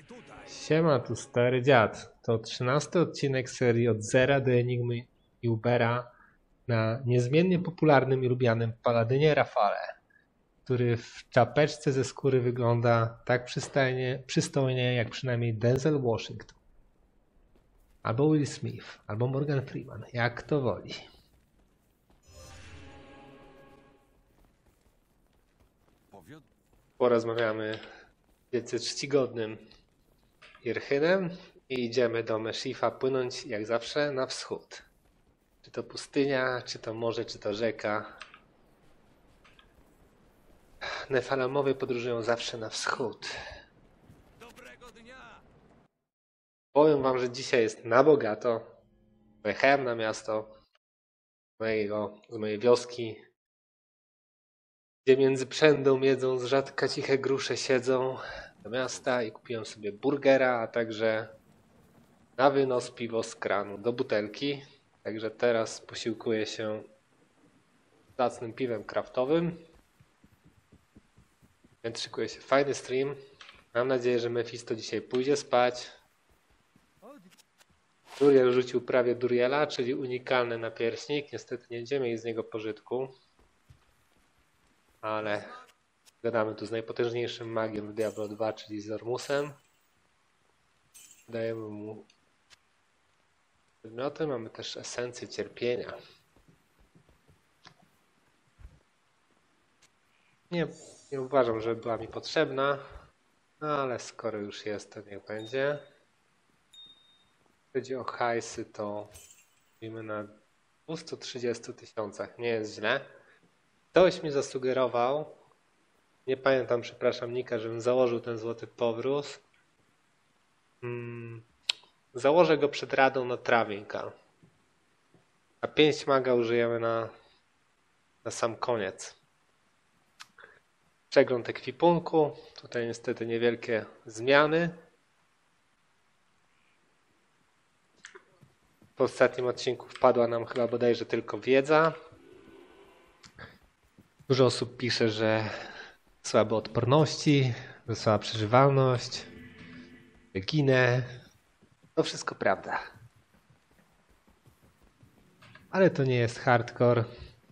Siema, tu stary dziad. To 13 odcinek serii Od Zera do Enigmy i Ubera na niezmiennie popularnym i lubianym Paladynie Rafale, który w czapeczce ze skóry wygląda tak przystojnie jak przynajmniej Denzel Washington. Albo Will Smith, albo Morgan Freeman, jak kto woli. Porozmawiamy z wielce czcigodnym Irchynem i idziemy do Meshifa płynąć jak zawsze na wschód. Czy to pustynia, czy to morze, czy to rzeka. Nefalamowie podróżują zawsze na wschód. Powiem wam, że dzisiaj jest na bogato. Pojechałem na miasto z mojej wioski, gdzie między przędą miedzą z rzadka ciche grusze siedzą, do miasta i kupiłem sobie burgera, a także na wynos piwo z kranu do butelki. Także teraz posiłkuję się zacnym piwem kraftowym. Więc szykuje się fajny stream. Mam nadzieję, że Mephisto dzisiaj pójdzie spać. Duriel rzucił prawie Duriela, czyli unikalny napierśnik. Niestety nie będziemy mieli z niego pożytku. Ale gadamy tu z najpotężniejszym magiem w Diablo 2, czyli z Ormusem. Dajemy mu przedmioty. Mamy też esencję cierpienia. Nie uważam, że była mi potrzebna, no ale skoro już jest, to niech będzie. Jeśli chodzi o hajsy, to mówimy na 230 000. Nie jest źle. Ktoś mi zasugerował, nie pamiętam, przepraszam Nika, żebym założył ten złoty powróz. Założę go przed radą na Travinka. A 5 maga użyjemy na sam koniec. Przegląd ekwipunku. Tutaj niestety niewielkie zmiany. W ostatnim odcinku wpadła nam chyba bodajże tylko wiedza. Dużo osób pisze, że słabe odporności, że słaba przeżywalność, że ginę. To wszystko prawda. Ale to nie jest hardcore.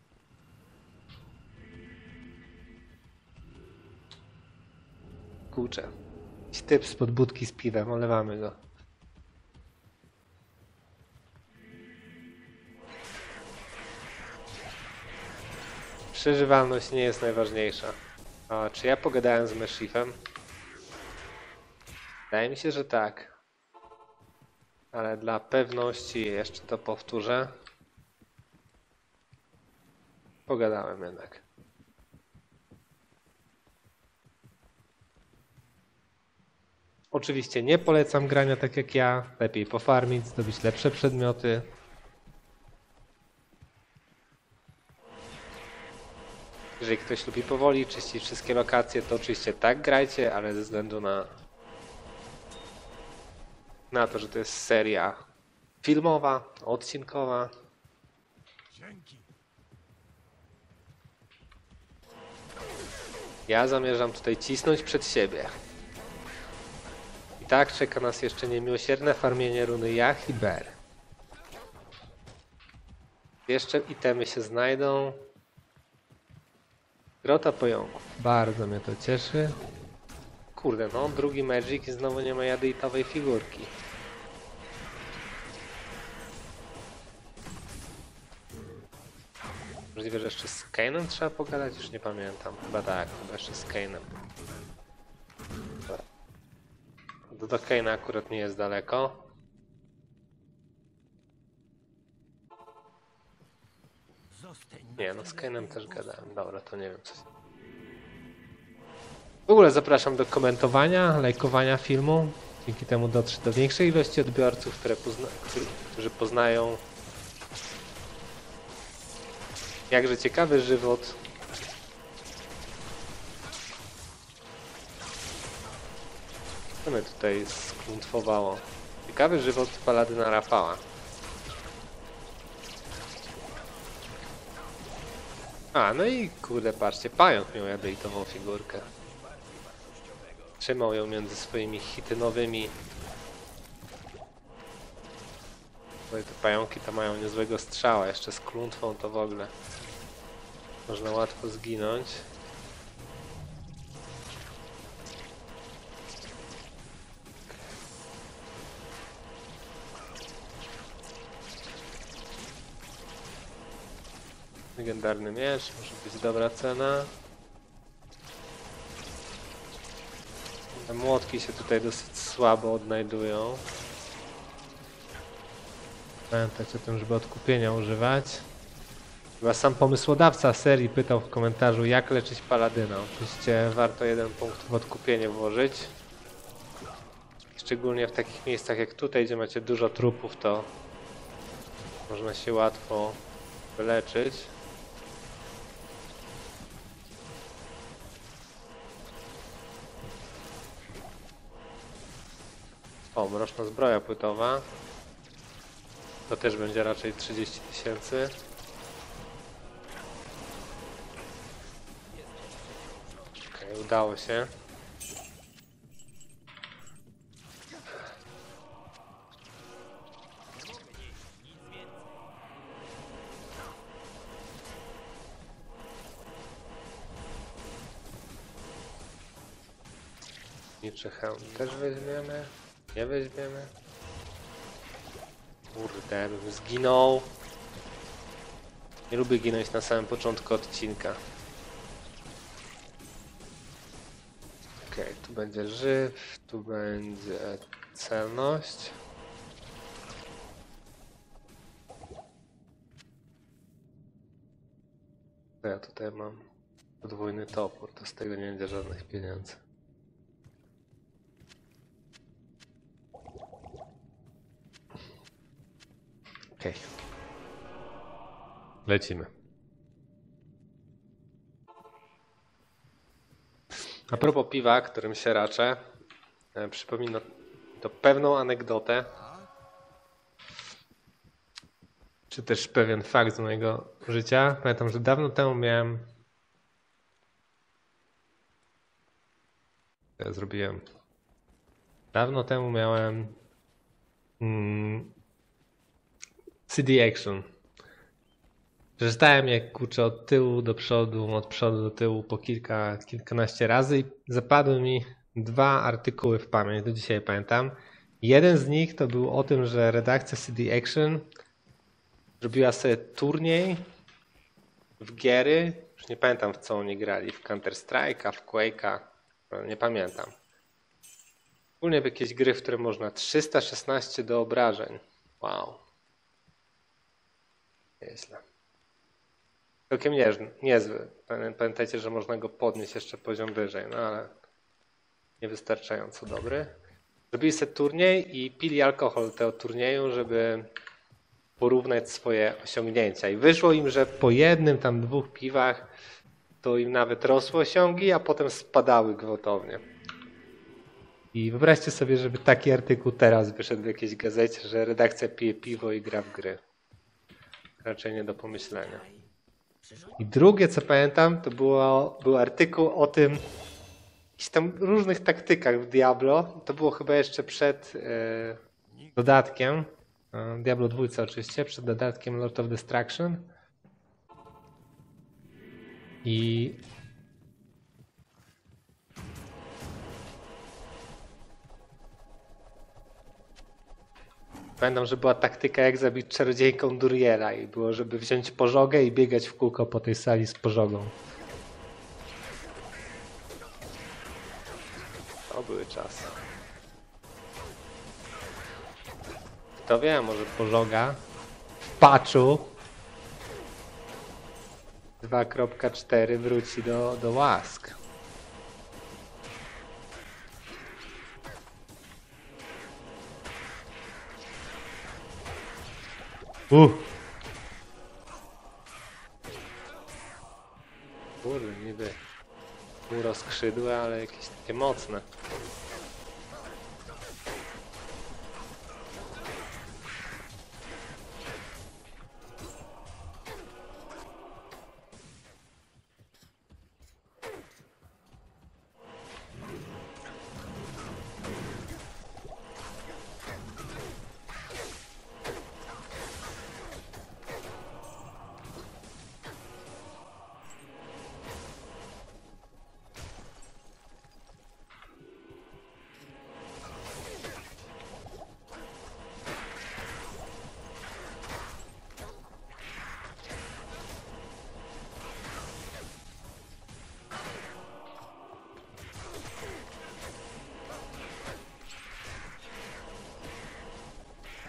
Kurczę. Jakiś typ spod budki z piwem, olewamy go. Przeżywalność nie jest najważniejsza. A czy ja pogadałem z Meshifem? Wydaje mi się, że tak. Ale dla pewności jeszcze to powtórzę. Pogadałem jednak. Oczywiście nie polecam grania tak jak ja. Lepiej pofarmić, zdobyć lepsze przedmioty. Jeżeli ktoś lubi powoli czyścić wszystkie lokacje, to oczywiście tak grajcie, ale ze względu na to, że to jest seria filmowa, odcinkowa. Ja zamierzam tutaj cisnąć przed siebie. I tak czeka nas jeszcze niemiłosierne farmienie runy Jach i Ber. Jeszcze itemy się znajdą. Grota Pojąków. Bardzo mnie to cieszy. Kurde, no, drugi Magic i znowu nie ma jadeitowej figurki. Możliwe, że jeszcze z Kainem trzeba pogadać? Już nie pamiętam. Chyba tak, chyba jeszcze z Kainem. Do Kaina akurat nie jest daleko. Nie, no z Kainem też gadałem. Dobra, to nie wiem co. W ogóle zapraszam do komentowania, lajkowania filmu. Dzięki temu dotrze do większej ilości odbiorców, którzy poznają jakże ciekawy żywot co mnie tutaj sklątwowało. Ciekawy żywot Paladyna Rafała. A, no i kurde, patrzcie, pająk miał jadeitową figurkę. trzymał ją między swoimi chitynowymi. Bo te pająki to mają niezłego strzała, jeszcze z klątwą to w ogóle można łatwo zginąć. Legendarny miecz, może być dobra cena. Te młotki się tutaj dosyć słabo odnajdują. Pamiętać o tym, żeby odkupienia używać. Chyba sam pomysłodawca serii pytał w komentarzu, jak leczyć paladyna. Oczywiście warto 1 punkt w odkupienie włożyć. Szczególnie w takich miejscach jak tutaj, gdzie macie dużo trupów, to można się łatwo wyleczyć. O, mroczna zbroja płytowa. To też będzie raczej 30 000. Okej, udało się. Niczy hełm też weźmiemy. Nie weźmiemy. Kurde, bym zginął. Nie lubię ginąć na samym początku odcinka. Okej, tu będzie żyw, tu będzie celność. To ja tutaj mam podwójny topór, to z tego nie będzie żadnych pieniędzy. Okej. Lecimy. A propos piwa, którym się raczę, przypomina to pewną anegdotę, czy też pewien fakt z mojego życia. Pamiętam, że dawno temu miałem... Ja zrobiłem... Dawno temu miałem... CD Action. Przeczytałem je, kurczę, od tyłu do przodu, od przodu do tyłu po kilkanaście razy i zapadły mi 2 artykuły w pamięć, do dzisiaj pamiętam. Jeden z nich to był o tym, że redakcja CD Action zrobiła sobie turniej w giery, już nie pamiętam w co oni grali, w Counter Strike'a, w Quake'a, nie pamiętam. Ogólnie w jakieś gry, w które można 316 do obrażeń. Wow. Nieźle. Całkiem niezły. Pamiętajcie, że można go podnieść jeszcze poziom wyżej, no ale niewystarczająco dobry. Zrobili sobie turniej i pili alkohol tego turnieju, żeby porównać swoje osiągnięcia. I wyszło im, że po jednym tam 2 piwach to im nawet rosły osiągi, a potem spadały gwałtownie. I wyobraźcie sobie, żeby taki artykuł teraz wyszedł w jakiejś gazecie, że redakcja pije piwo i gra w gry. Raczej nie do pomyślenia. I drugie, co pamiętam, to był artykuł o tym, jakichś tam różnych taktykach w Diablo. To było chyba jeszcze przed dodatkiem, Diablo 2 oczywiście, przed dodatkiem Lord of Destruction. I pamiętam, że była taktyka, jak zabić czarodziejką Duriela i było, żeby wziąć pożogę i biegać w kółko po tej sali z pożogą. To były czasy. Kto wie, może pożoga w patchu 2.4 wróci do łask. Kurde, niby rozkrzydłe, ale jakieś takie mocne.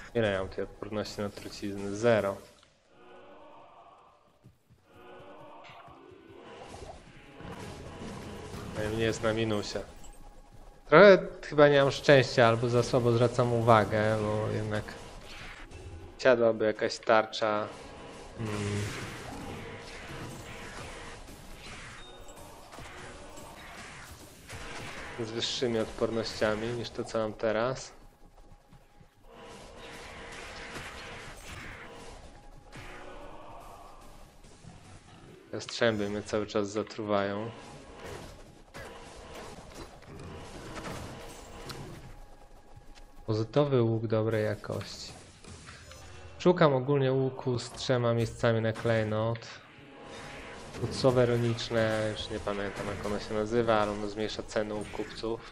Ile ja mam tej odporności na trucizny? 0. Nie jest na minusie. Trochę chyba nie mam szczęścia, albo za słabo zwracam uwagę, bo jednak siadłaby jakaś tarcza. Z wyższymi odpornościami niż to, co mam teraz. Te strzęby mnie cały czas zatruwają. Pozytowy łuk dobrej jakości. Szukam ogólnie łuku z 3 miejscami na klejnot. Płucowe runiczne, już nie pamiętam jak ono się nazywa, ale ono zmniejsza ceny u kupców.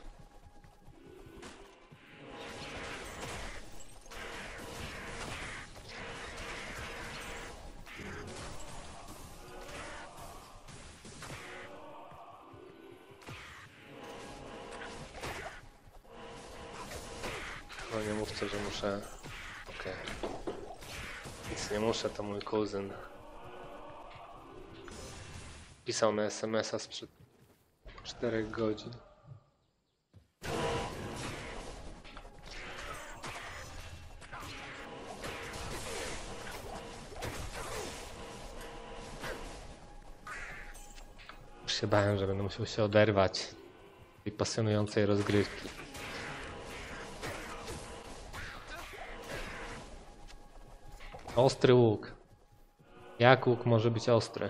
No nie mówcie, że muszę... Okej. Nic nie muszę, to mój kuzyn. Pisał na SMS-a sprzed 4 godzin. Już się bałem, że będę musiał się oderwać tej pasjonującej rozgrywki. Ostry łuk. Jak łuk może być ostry?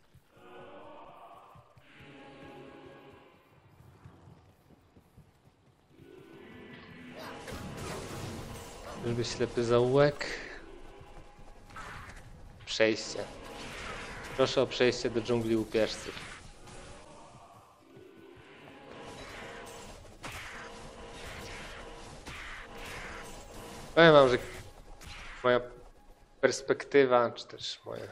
Czyżby ślepy zaułek? Przejście. Proszę o przejście do dżungli łupieżców. Powiem wam, że moja perspektywa, czy też moje...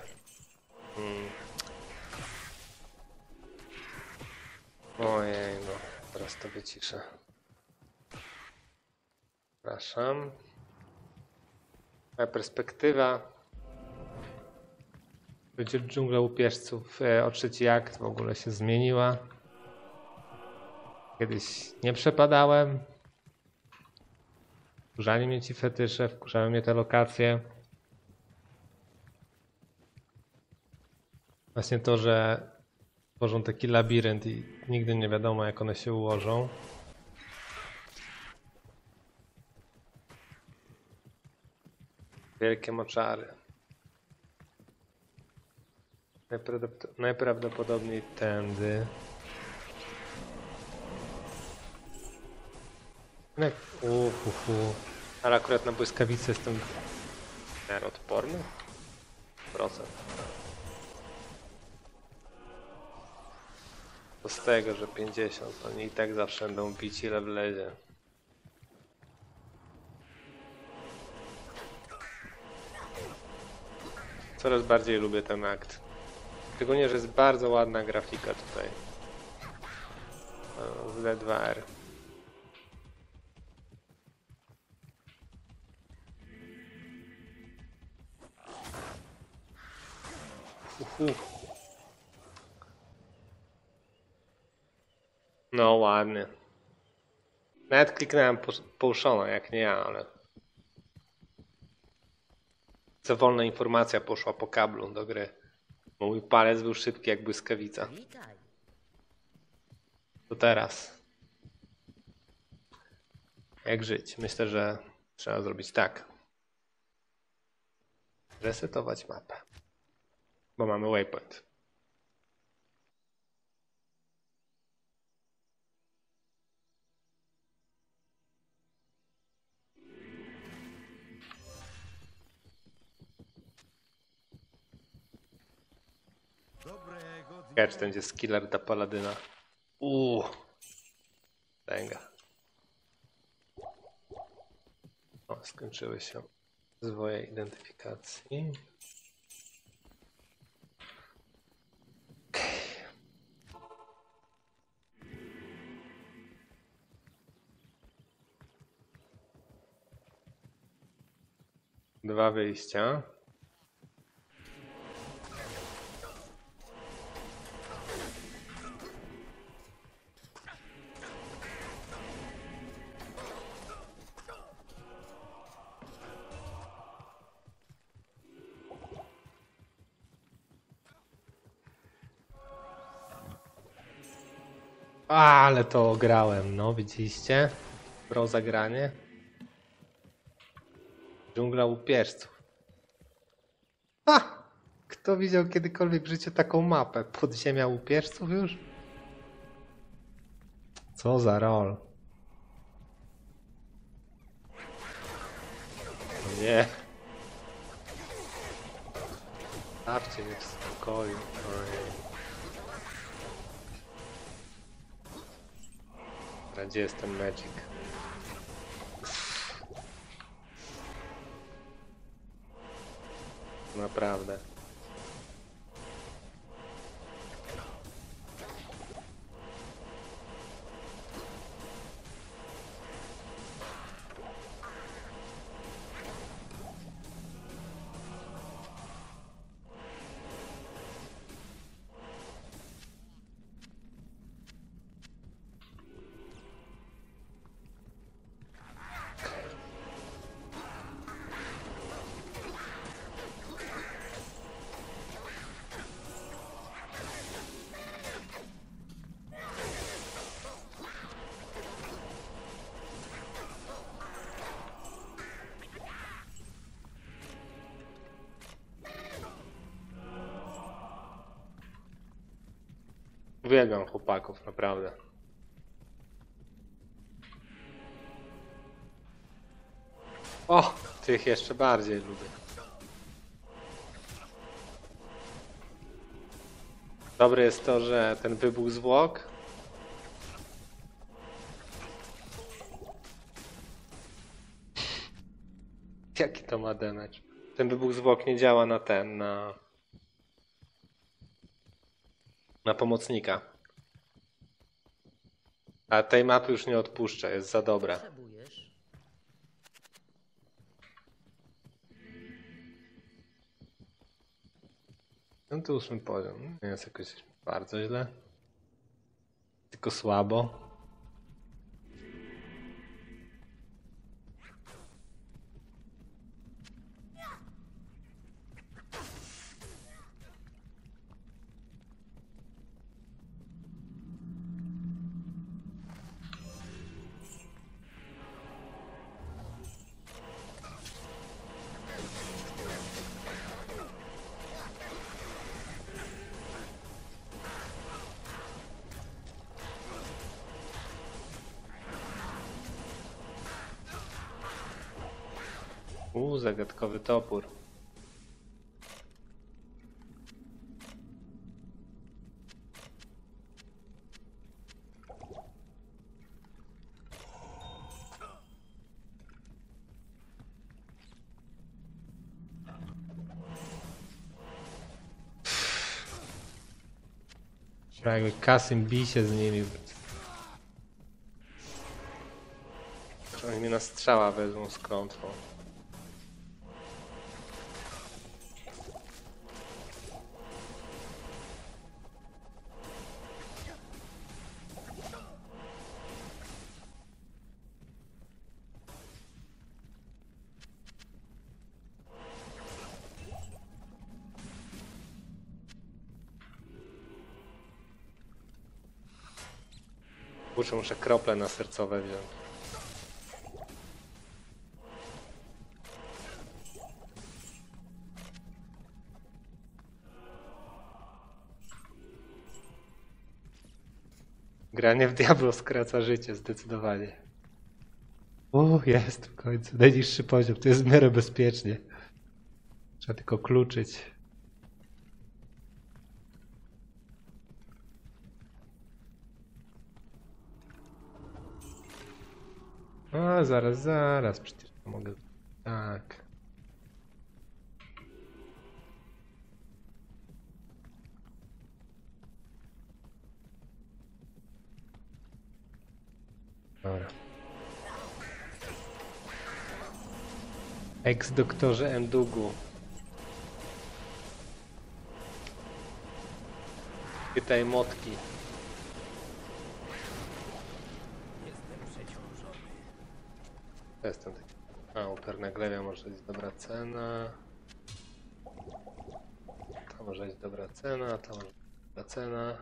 Ojej, no, teraz to wyciszę. Przepraszam. Moja perspektywa będzie dżungla łupieżców o 3. akt w ogóle się zmieniła. Kiedyś nie przepadałem. Wkurzali mnie ci fetysze, wkurzały mnie te lokacje. Właśnie to, że tworzą taki labirynt i nigdy nie wiadomo jak one się ułożą. Wielkie moczary. Najprawdopodobniej tędy. Ale akurat na błyskawicy jestem odporny. Procent. To z tego, że 50, oni i tak zawsze będą bić ile wlezie. Coraz bardziej lubię ten akt. Szczególnie, że jest bardzo ładna grafika tutaj. Z D2R. No ładnie. Nawet kliknąłem Potiona, jak nie ja, ale... Za wolna informacja poszła po kablu do gry. Bo mój palec był szybki jak błyskawica. To teraz. Jak żyć? Myślę, że trzeba zrobić tak. Resetować mapę. Bo mamy waypoint. Ciekawe, czy będzie skiller dla paladyna. Tęga. O, skończyły się zwoje identyfikacji. 2 wyjścia. Ale to grałem, no widzieliście? Pro zagranie. Dżungla łupieżców. Kto widział kiedykolwiek w życiu taką mapę? Podziemia łupieżców już? Co za rol. No nie. Stawcie mnie w spokoju. Ojej. Gdzie jest ten magic? Naprawdę. Uwielbiam chłopaków, naprawdę. O! Tych jeszcze bardziej lubię. Dobre jest to, że ten wybuch zwłok jaki to ma damage? Ten wybuch zwłok nie działa na ten, na pomocnika. A tej mapy już nie odpuszczę, jest za dobra. No to 8 poziom. Nie jest jakoś bardzo źle. Tylko słabo. Zagadkowy topór. Jakby Kasym bij się z nimi. Oni mnie na strzała wezmą z klątwą. Muszę krople na sercowe wziąć. Granie w Diablo skraca życie, zdecydowanie. Jest w końcu. Najniższy poziom. To jest w miarę bezpiecznie. Trzeba tylko kluczyć. Zaraz. Przecież to mogę... Tak. Dobra. Ex-doktorze Endugu. Pytaj motki. To jest ten taki. A, uperna glewia może być dobra cena. To może być dobra cena, to może być dobra cena.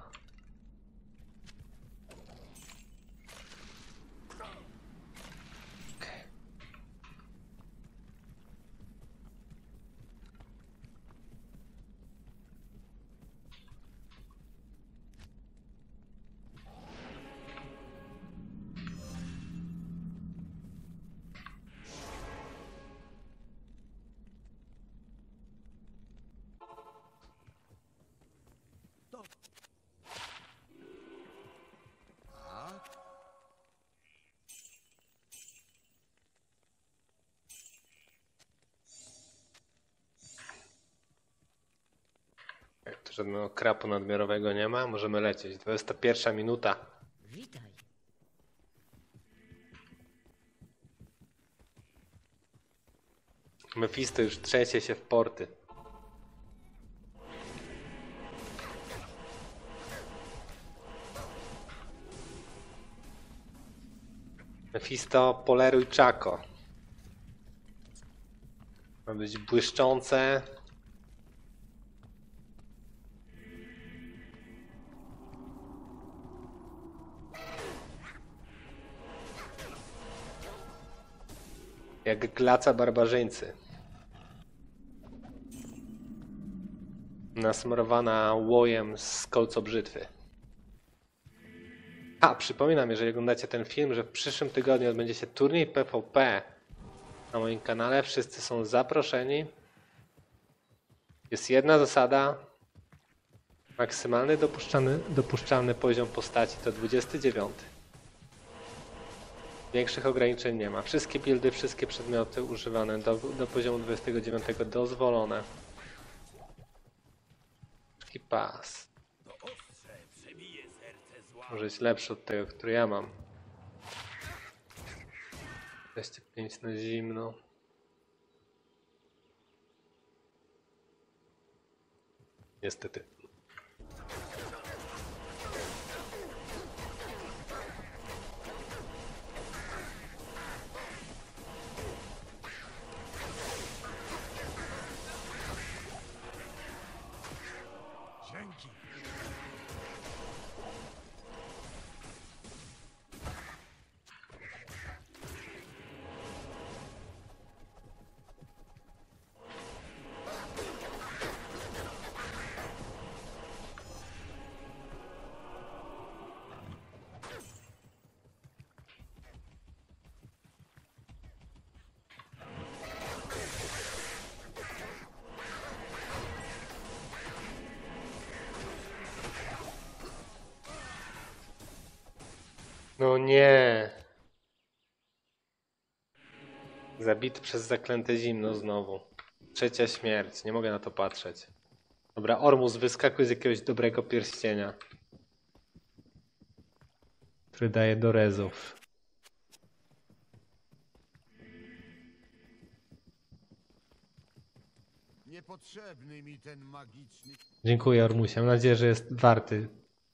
Jak tu żadnego krapu nadmiarowego nie ma, możemy lecieć. 21 minuta. Witaj. Mephisto już trzęsie się w porty. Mephisto, poleruj czako. Ma być błyszczące. Jak glaca barbarzyńcy. Nasmarowana łojem z kolcobrzytwy. A, przypominam, jeżeli oglądacie ten film, że w przyszłym tygodniu odbędzie się turniej PvP na moim kanale. Wszyscy są zaproszeni. Jest jedna zasada. Maksymalny dopuszczalny poziom postaci to 29. Większych ograniczeń nie ma. Wszystkie buildy, wszystkie przedmioty używane do poziomu 29 dozwolone. Taki pas. Może być lepszy od tego, który ja mam. 25 na zimno. Niestety. Dzięki. No nie. Zabity przez zaklęte zimno znowu. Trzecia śmierć. Nie mogę na to patrzeć. Dobra, Ormus, wyskakuj z jakiegoś dobrego pierścienia, który daje do rezów. Niepotrzebny mi ten magiczny... Dziękuję, Ormusie. Mam nadzieję, że jest warty.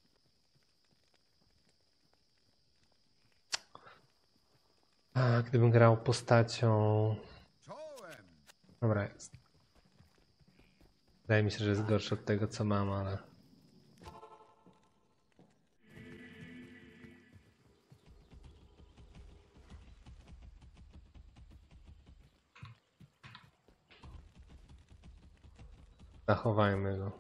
A, gdybym grał postacią... Czołem! Dobra, jest. Wydaje mi się, że jest gorszy od tego, co mam, ale... Zachowajmy go.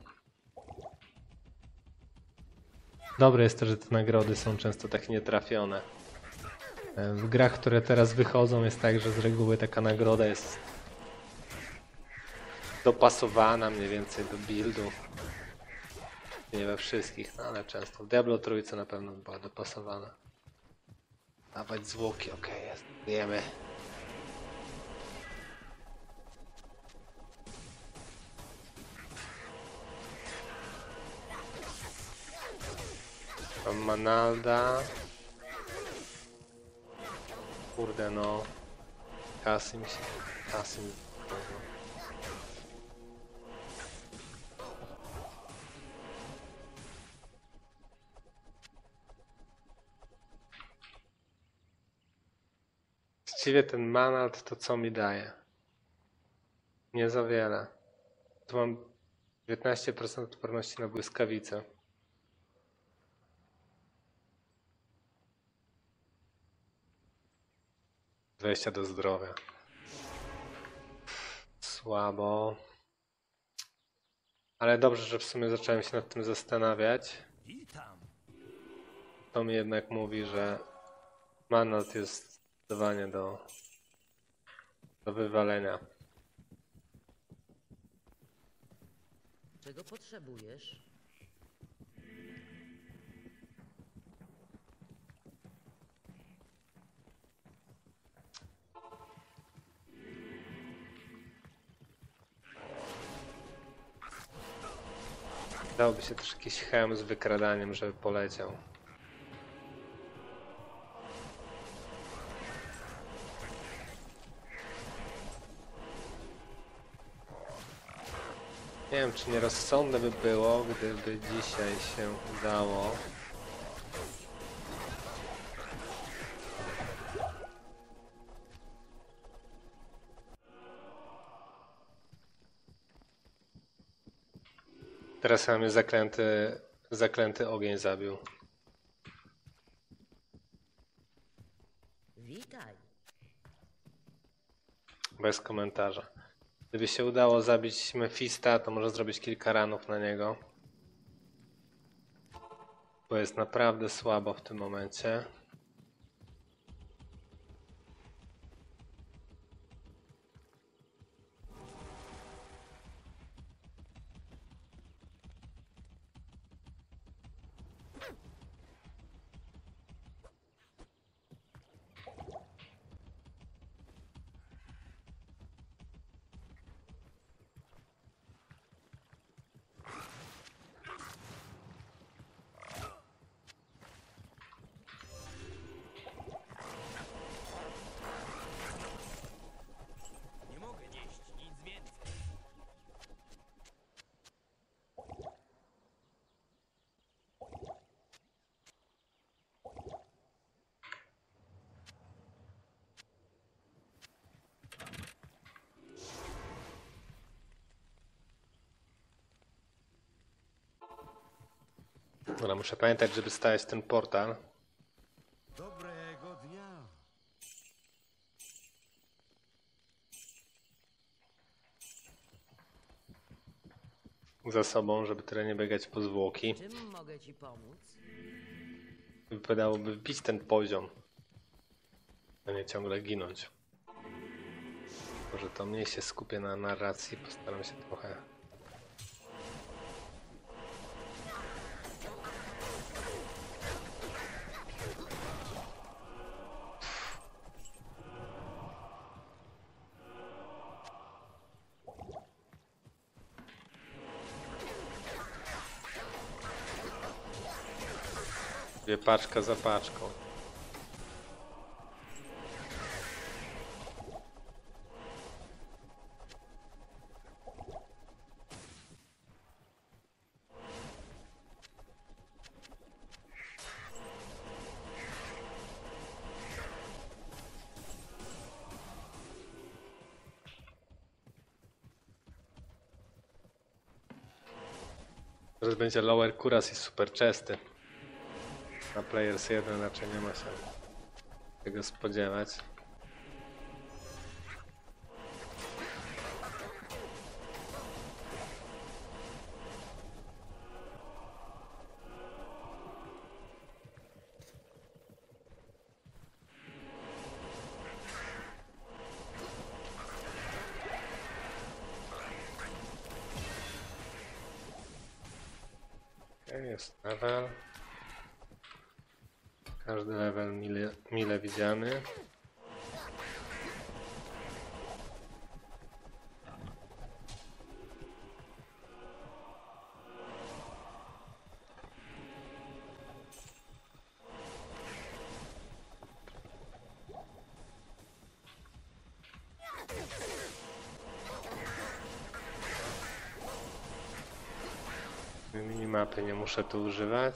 Dobre jest to, że te nagrody są często tak nietrafione. W grach, które teraz wychodzą, jest tak, że z reguły taka nagroda jest dopasowana mniej więcej do buildu. Nie we wszystkich, no ale często. W Diablo trójce na pewno była dopasowana. Dawać zwłoki, okej, jest. Wiemy. Mam Manalda. Kurde no. Kasy mi się... Kasy mi... Właściwie ten manat to co mi daje? Nie za wiele. Tu mam 19% odporności na błyskawicę. Wejścia do zdrowia. Słabo. Ale dobrze, że w sumie zacząłem się nad tym zastanawiać. To mi jednak mówi, że manat jest zdecydowanie do wywalenia. Czego potrzebujesz? Dałoby się też jakiś hełm z wykradaniem, żeby poleciał. Nie wiem, czy nierozsądne by było, gdyby dzisiaj się udało teraz sam mnie zaklęty ogień zabił. Witaj. Bez komentarza. Gdyby się udało zabić Mefista, to może zrobić kilka ranów na niego. Bo jest naprawdę słabo w tym momencie. Dobra, muszę pamiętać, żeby stawiać ten portal. Dobrego dnia. Za sobą, żeby tyle nie biegać po zwłoki. Czym mogę ci pomóc? Wypadałoby wbić ten poziom, a nie ciągle ginąć. Może to mniej się skupię na narracji, postaram się trochę. Paczka za paczką. Teraz będzie lower kuras i super chesty. Na Players 1 raczej nie ma się tego spodziewać. Jest level. Każdy level mile widziany. mapy nie muszę tu używać.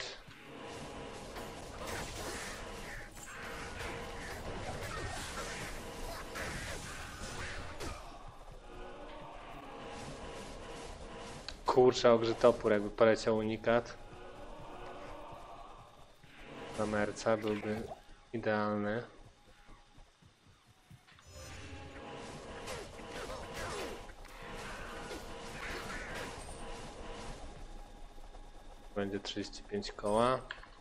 Kurczę, ogrzy topór, jakby poleciał unikat. Na merca byłby idealny. Będzie 35 koła.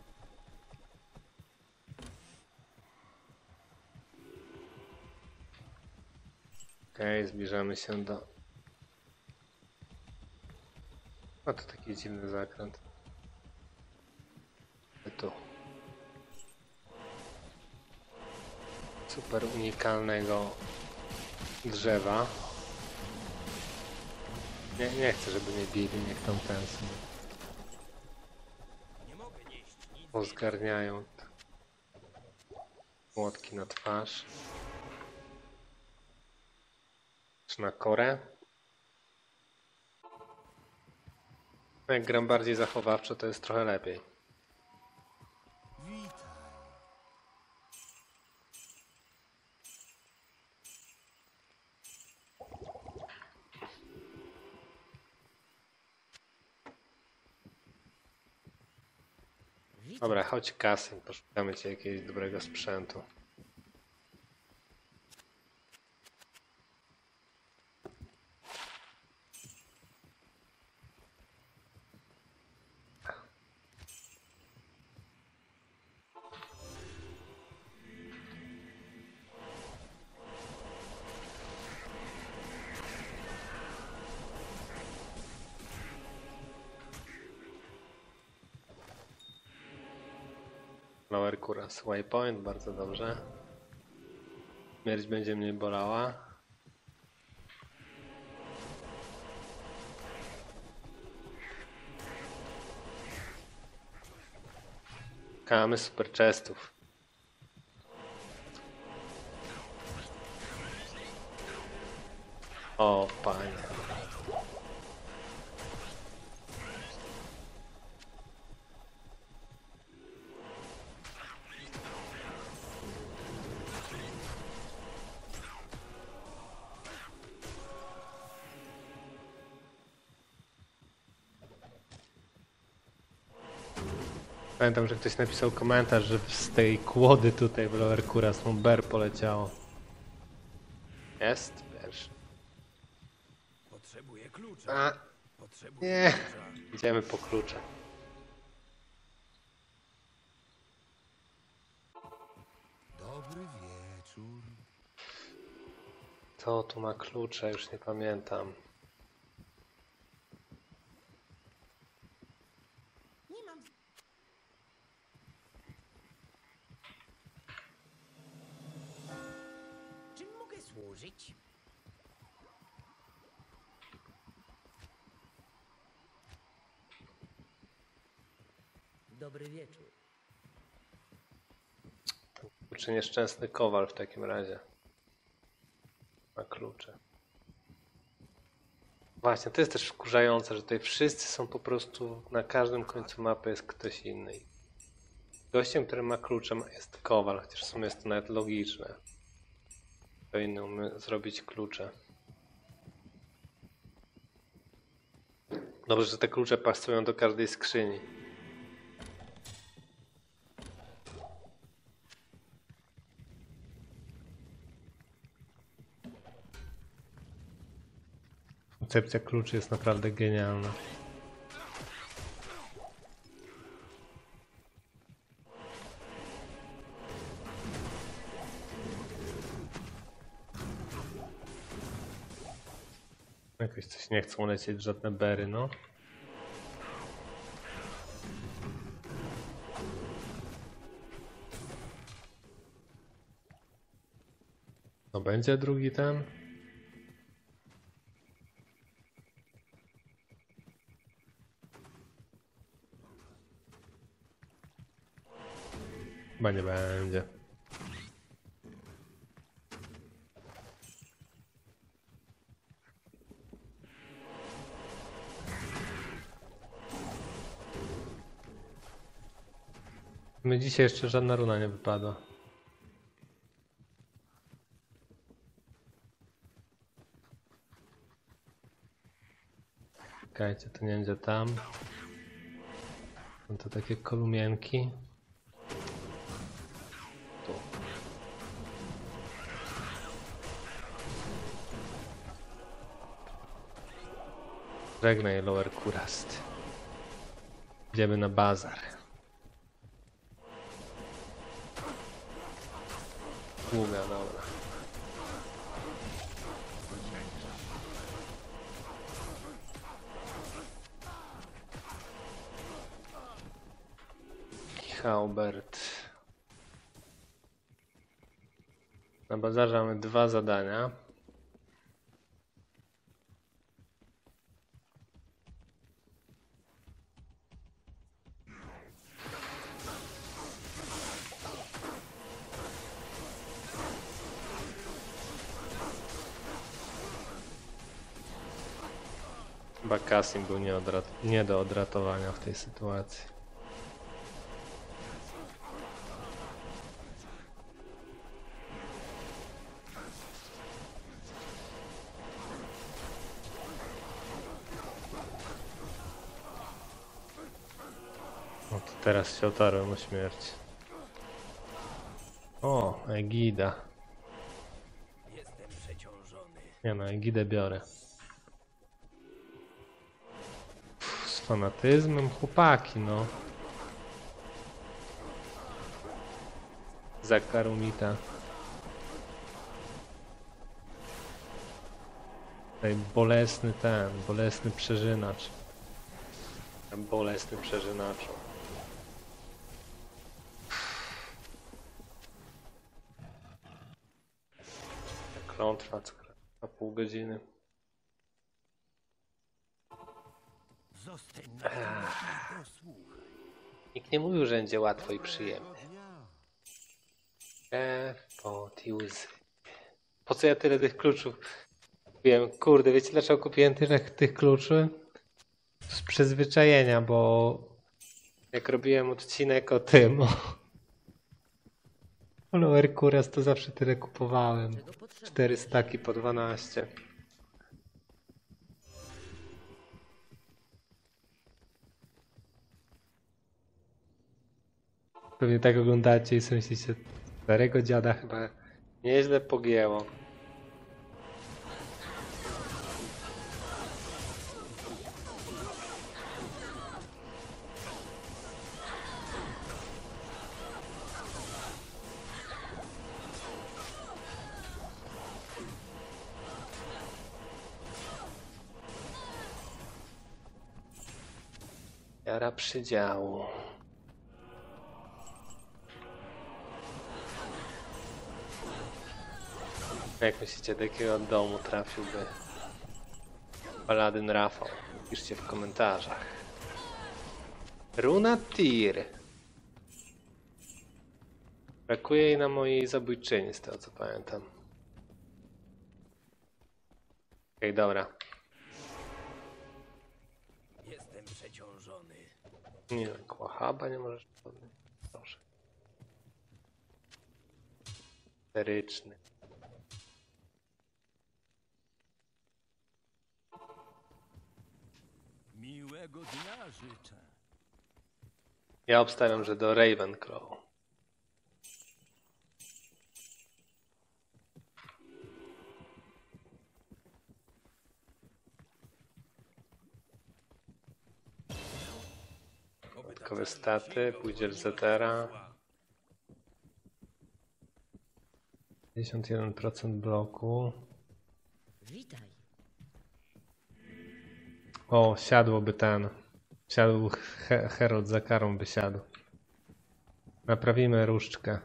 Okej, zbliżamy się do... No to taki dziwny zakręt. Tu. Super unikalnego drzewa. Nie chcę, żeby mnie bili, niech tam ten sobie pozgarniają młotki na twarz. Czy na korę. Jak gram bardziej zachowawczo, to jest trochę lepiej. Witaj. Witam. Dobra, chodź Kasyn, poszukamy ci jakiegoś dobrego sprzętu. Lower Kuras, waypoint, bardzo dobrze. Śmierć będzie mnie bolała. Kamy super chestów. O panie. Pamiętam, że ktoś napisał komentarz, że z tej kłody tutaj w Lower Kuras mu ber poleciało. Jest pierwszy. Potrzebuję klucza. A, Potrzebuję nie. klucza. Idziemy po klucze. Dobry wieczór. Kto tu ma klucze? Już nie pamiętam. Nie mam. Czym mogę służyć? Dobry wieczór. Czy nieszczęsny kowal w takim razie ma klucze. Właśnie, to jest też wkurzające, że tutaj wszyscy są po prostu, na każdym końcu mapy jest ktoś inny. Gościem, który ma klucze jest kowal, chociaż w sumie jest to nawet logiczne. Kto inny umie zrobić klucze. Dobrze, że te klucze pasują do każdej skrzyni. Koncepcja kluczy jest naprawdę genialna. Jakoś coś nie chcą lecieć żadne bery, no. No będzie drugi ten. Chyba nie będzie. My dzisiaj jeszcze żadna runa nie wypadła. Czekajcie, to nie będzie tam. Są to takie kolumienki. Tu. Żegnaj, Lower Kurast. Idziemy na bazar. Długa, dobra. Haubert. Na bazarze mamy 2 zadania. Chyba Kasim był nie do odratowania w tej sytuacji. No to teraz się otarłem o śmierć. O, Egida. Jestem przeciążony. Nie no, Egidę biorę. Z fanatyzmem chłopaki, no. Zakarumita. Tutaj bolesny przeżynacz. Bolesny przeżynacz. Klątwa na pół godziny. Zostań na chwilę, posłuchaj. Nikt nie mówił, że będzie łatwo i przyjemnie. Łzy. Po co ja tyle tych kluczów kupiłem? Kurde, wiecie dlaczego kupiłem tyle tych kluczy? Z przyzwyczajenia, bo jak robiłem odcinek o tym, o Lower Kurast, to zawsze tyle kupowałem. 4 staki po 12. Pewnie tak oglądacie i sobie myślicie, starego dziada chyba nieźle pogięło. Jara przydziału. Jak myślicie, do jakiego domu trafiłby Paladyn Rafał? Piszcie w komentarzach. Runa Tyr. Brakuje jej na mojej zabójczyni, z tego co pamiętam. Okej, dobra. Jestem przeciążony. Nie wiem, Kłachaba nie możesz podnieść. Proszę. Eteryczny. Miłego dnia życzę. Ja obstawiam, że do Ravenclaw. Dodatkowe staty, pójdziesz z Zetera. 51% bloku. Witaj. O, siadłoby ten. Siadł Herod za karą by siadł. Naprawimy różdżkę.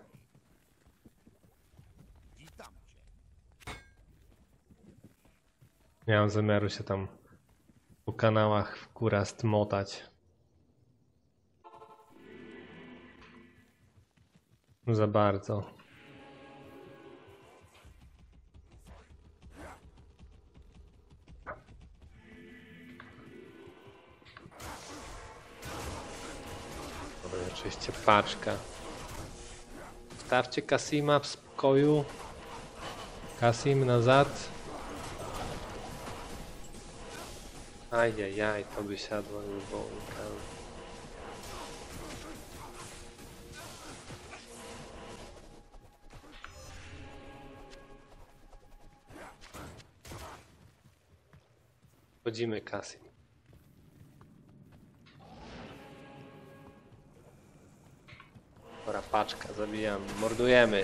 Witam cię. Nie mam zamiaru się tam po kanałach w Kurast motać. Za bardzo. Oczywiście paczka. Stawcie Kasima w spokoju. Kasim nazad. Ajajaj, to by siadło głową. Chodzimy, Kasim. Dobra, paczka, zabijamy, mordujemy.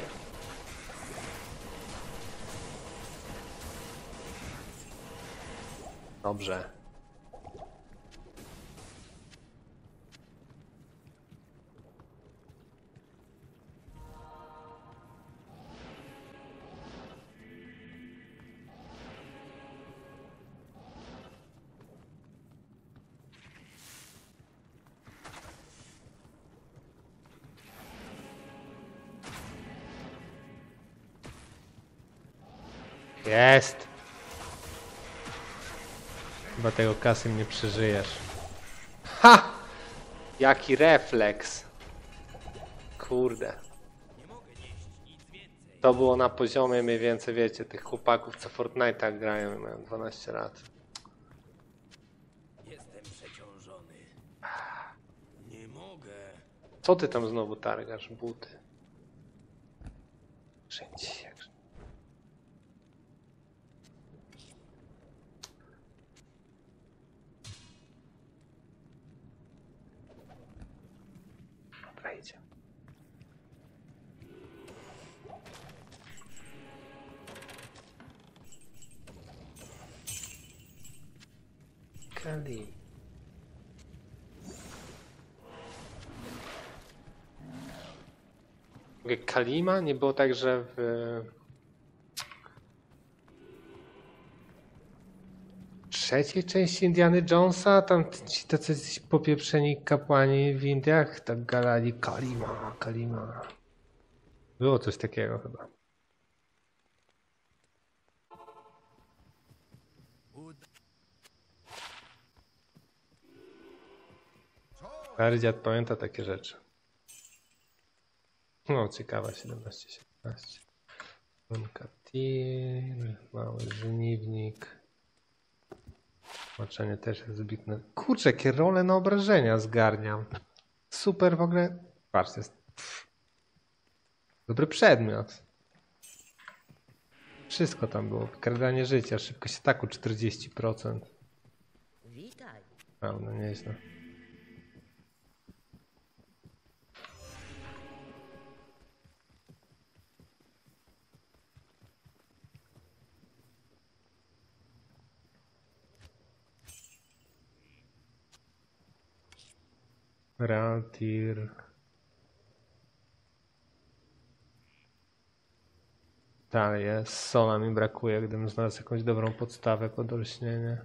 Dobrze. Jest! Chyba tego Kasym nie przeżyjesz. Ha! Jaki refleks! Kurde. To było na poziomie mniej więcej, wiecie, tych chłopaków, co Fortnite'a grają, mają 12 lat. Jestem przeciążony. Nie mogę. Co ty tam znowu targasz? Buty. Wszędzie jakże. Dobra, idzie. Kali. Kalima? Nie było tak, że w trzeciej części Indiana Jonesa tam ci tacy popieprzeni kapłani w Indiach tak galali Kalima, Kalima. Było coś takiego chyba. Stary dziad pamięta takie rzeczy. No, ciekawa, 17-17. Tir, mały żniwnik. Tłumaczenie też jest zbitne. Kurczę, jakie role na obrażenia zgarniam. Super w ogóle. Patrzcie, jest dobry przedmiot. Wszystko tam było. Wykradanie życia, szybkość ataku 40%. Witaj. No nieźle. Rantir. Dalej jest. Sola mi brakuje, gdybym znalazł jakąś dobrą podstawę pod olśnienie.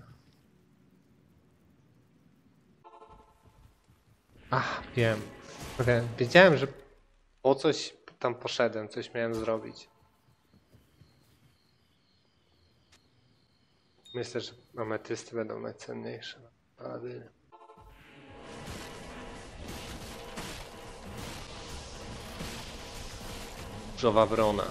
Ach, wiem. Okay. Wiedziałem, że po coś tam poszedłem, coś miałem zrobić. Myślę, że ametysty będą najcenniejsze. Paladyny. Różowa wrona.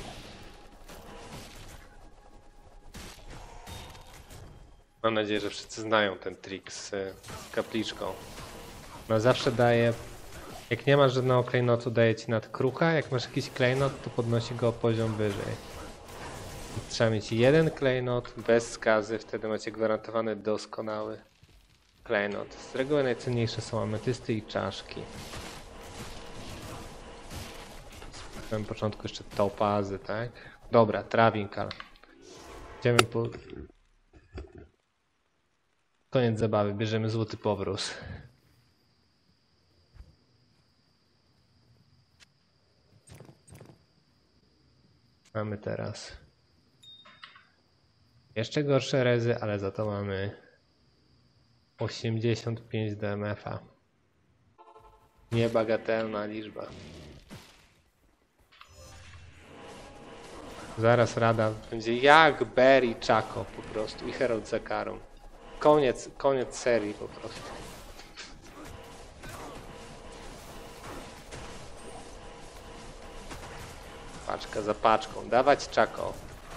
Mam nadzieję, że wszyscy znają ten trik z kapliczką. No zawsze daje, jak nie masz żadnego klejnotu, daje ci nadkrucha, jak masz jakiś klejnot, to podnosi go o poziom wyżej. Trzeba mieć jeden klejnot bez skazy, wtedy macie gwarantowany doskonały klejnot. Z reguły najcenniejsze są ametysty i czaszki. Na samym początku jeszcze topazy, tak? Dobra, trawinkal. Idziemy po... Koniec zabawy, bierzemy złoty powróz. Mamy teraz jeszcze gorsze rezy, ale za to mamy 85 DMF-a. Niebagatelna liczba. Zaraz rada będzie jak Barry Chaco po prostu i Herald Zakarą. Koniec serii po prostu. Paczka za paczką. Dawać czako.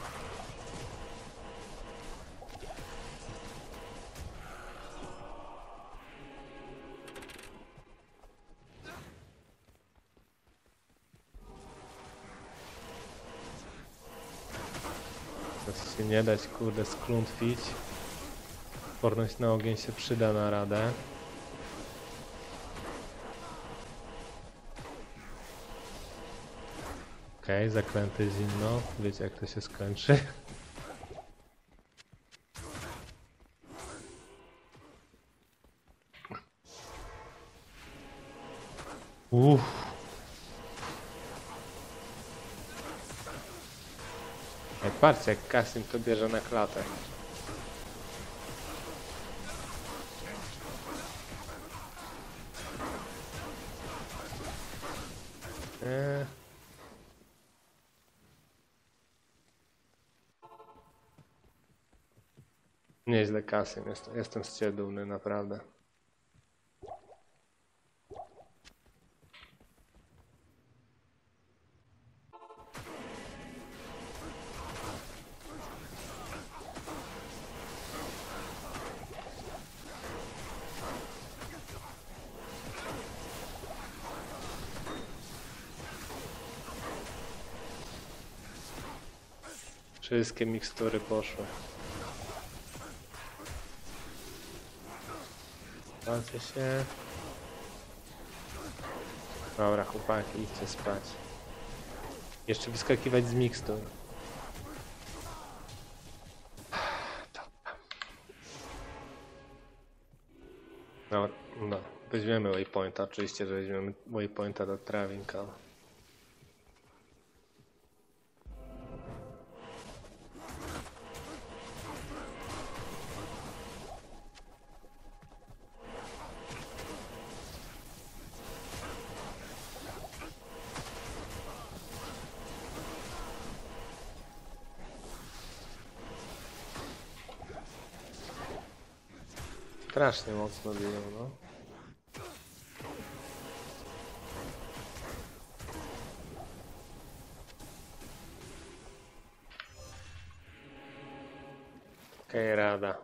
Teraz się nie dać, kurde, sklątwić. Odporność na ogień się przyda na radę. Okej, zaklęte zimno. Wiecie, jak to się skończy. Ej, patrzcie, jak Kasim to bierze na klatę. Nieźle, Kasim, jestem z ciebie dumny, naprawdę. Wszystkie mikstury poszły. Patrzcie się. Dobra, chłopaki, idźcie spać. Jeszcze wyskakiwać z mikstur. Dobra, no, weźmiemy waypointa, oczywiście, że weźmiemy waypointa do Travinka. Strasznie mocno biją, no. Okej, rada.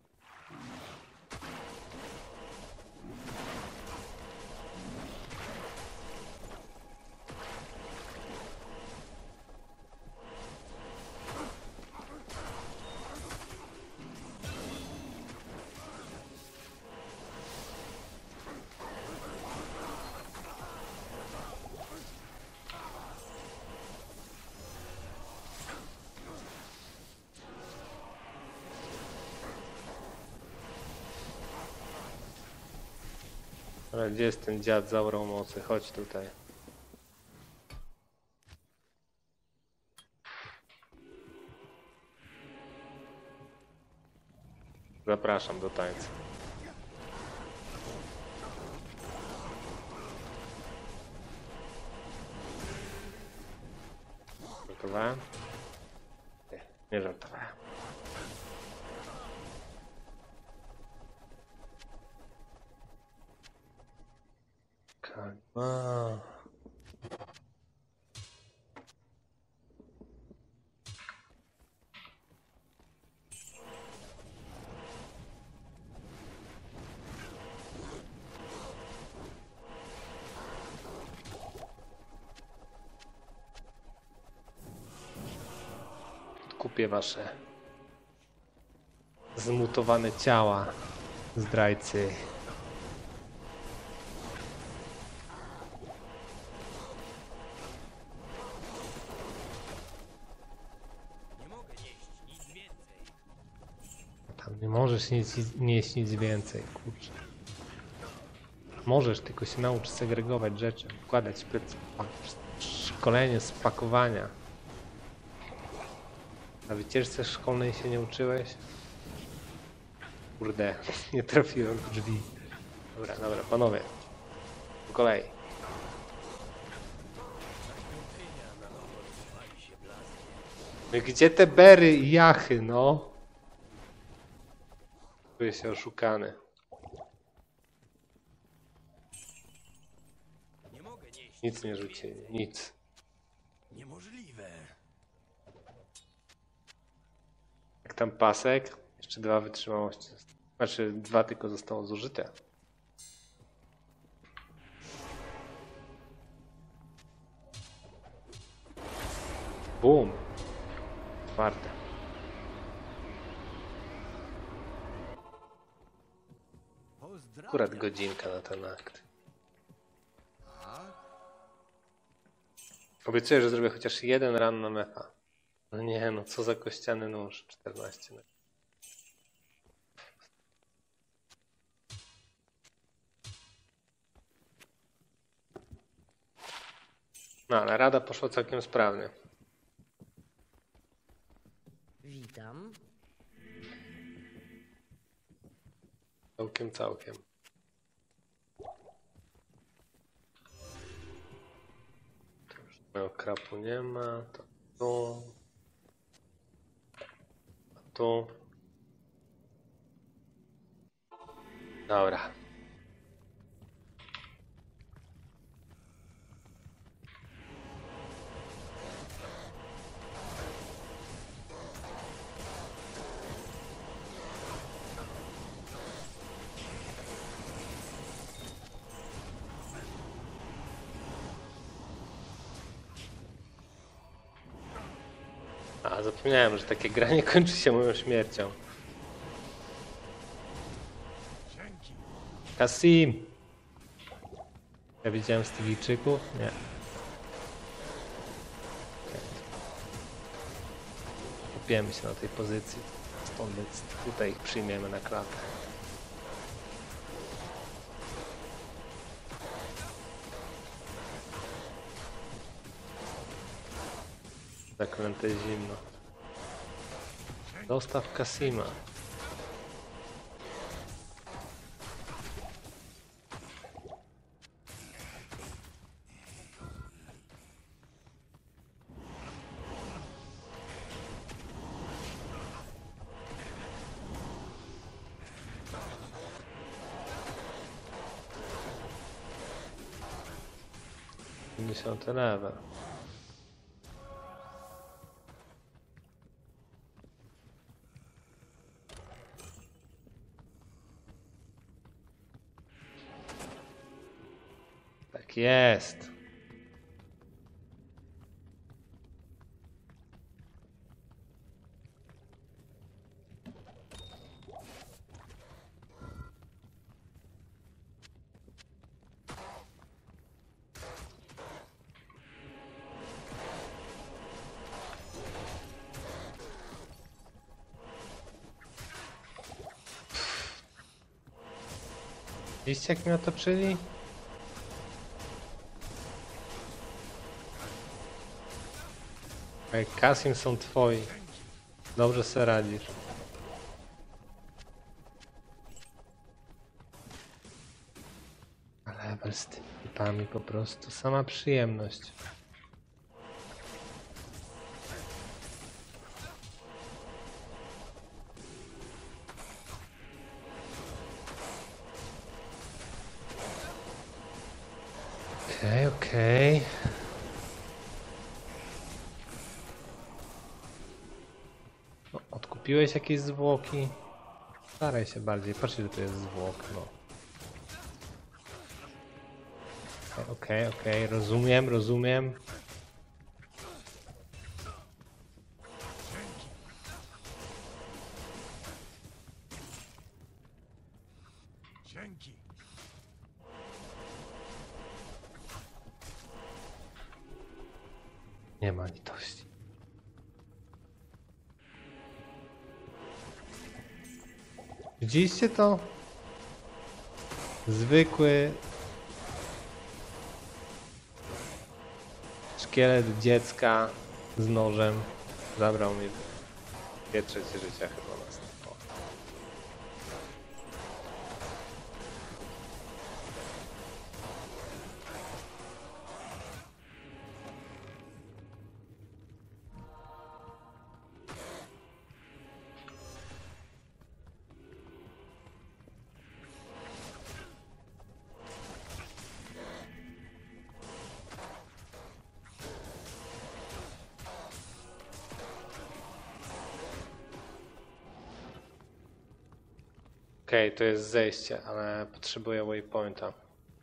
Ale gdzie jest ten dziad zabrał mocy? Chodź tutaj. Zapraszam do tańca. Żartowałem? Nie, nie żartowałem. Kagma. Kupię wasze zmutowane ciała, zdrajcy. Nie mogę jeść nic więcej. Tam nie możesz nieść nic więcej, kurczę. Możesz, tylko się naucz segregować rzeczy, wkładać szkolenie z pakowania. Na wycieczce szkolnej się nie uczyłeś? Kurde, nie trafiłem w drzwi. Dobra, dobra, panowie. Po kolei. Świątynia na nowo rozpali się blaskiem. No gdzie te bery i jachy, no? Czuję się oszukany. Nie mogę nieść Nic nie nic rzucili, więcej. nic. Niemożliwe. tam pasek. Jeszcze 2 wytrzymałości. Znaczy 2 tylko zostało zużyte. Bum. Czwarte. Akurat godzinka na ten akt. Obiecuję, że zrobię chociaż jeden run na mecha. No nie, no co za kościany nóż. 14. No, ale rada poszła całkiem sprawnie. Witam. Całkiem. No, krapu nie ma. To tu. Tu. Dobra. A, zapomniałem, że takie granie kończy się moją śmiercią. Kasim! Ja widziałem Stevijczyków? Nie. Okay. Kupiemy się na tej pozycji. Stąd więc tutaj ich przyjmiemy na klatę. Zaklęte zimno. Dostaw Kasima. Dziesiąty level. Tak jest. Widzicie, jak mnie otoczyli? Ej, Kasim są twoi. Dobrze se radzisz. Ale z tymi typami po prostu sama przyjemność. Okej. No, odkupiłeś jakieś zwłoki? Staraj się bardziej, patrzcie, że to jest zwłok, no. Okej, rozumiem. Dzięki. Nie ma litości. Widzieliście to? Zwykły szkielet dziecka z nożem zabrał mi 2/3 życia chyba nas. Okej, to jest zejście, ale potrzebuję waypointa.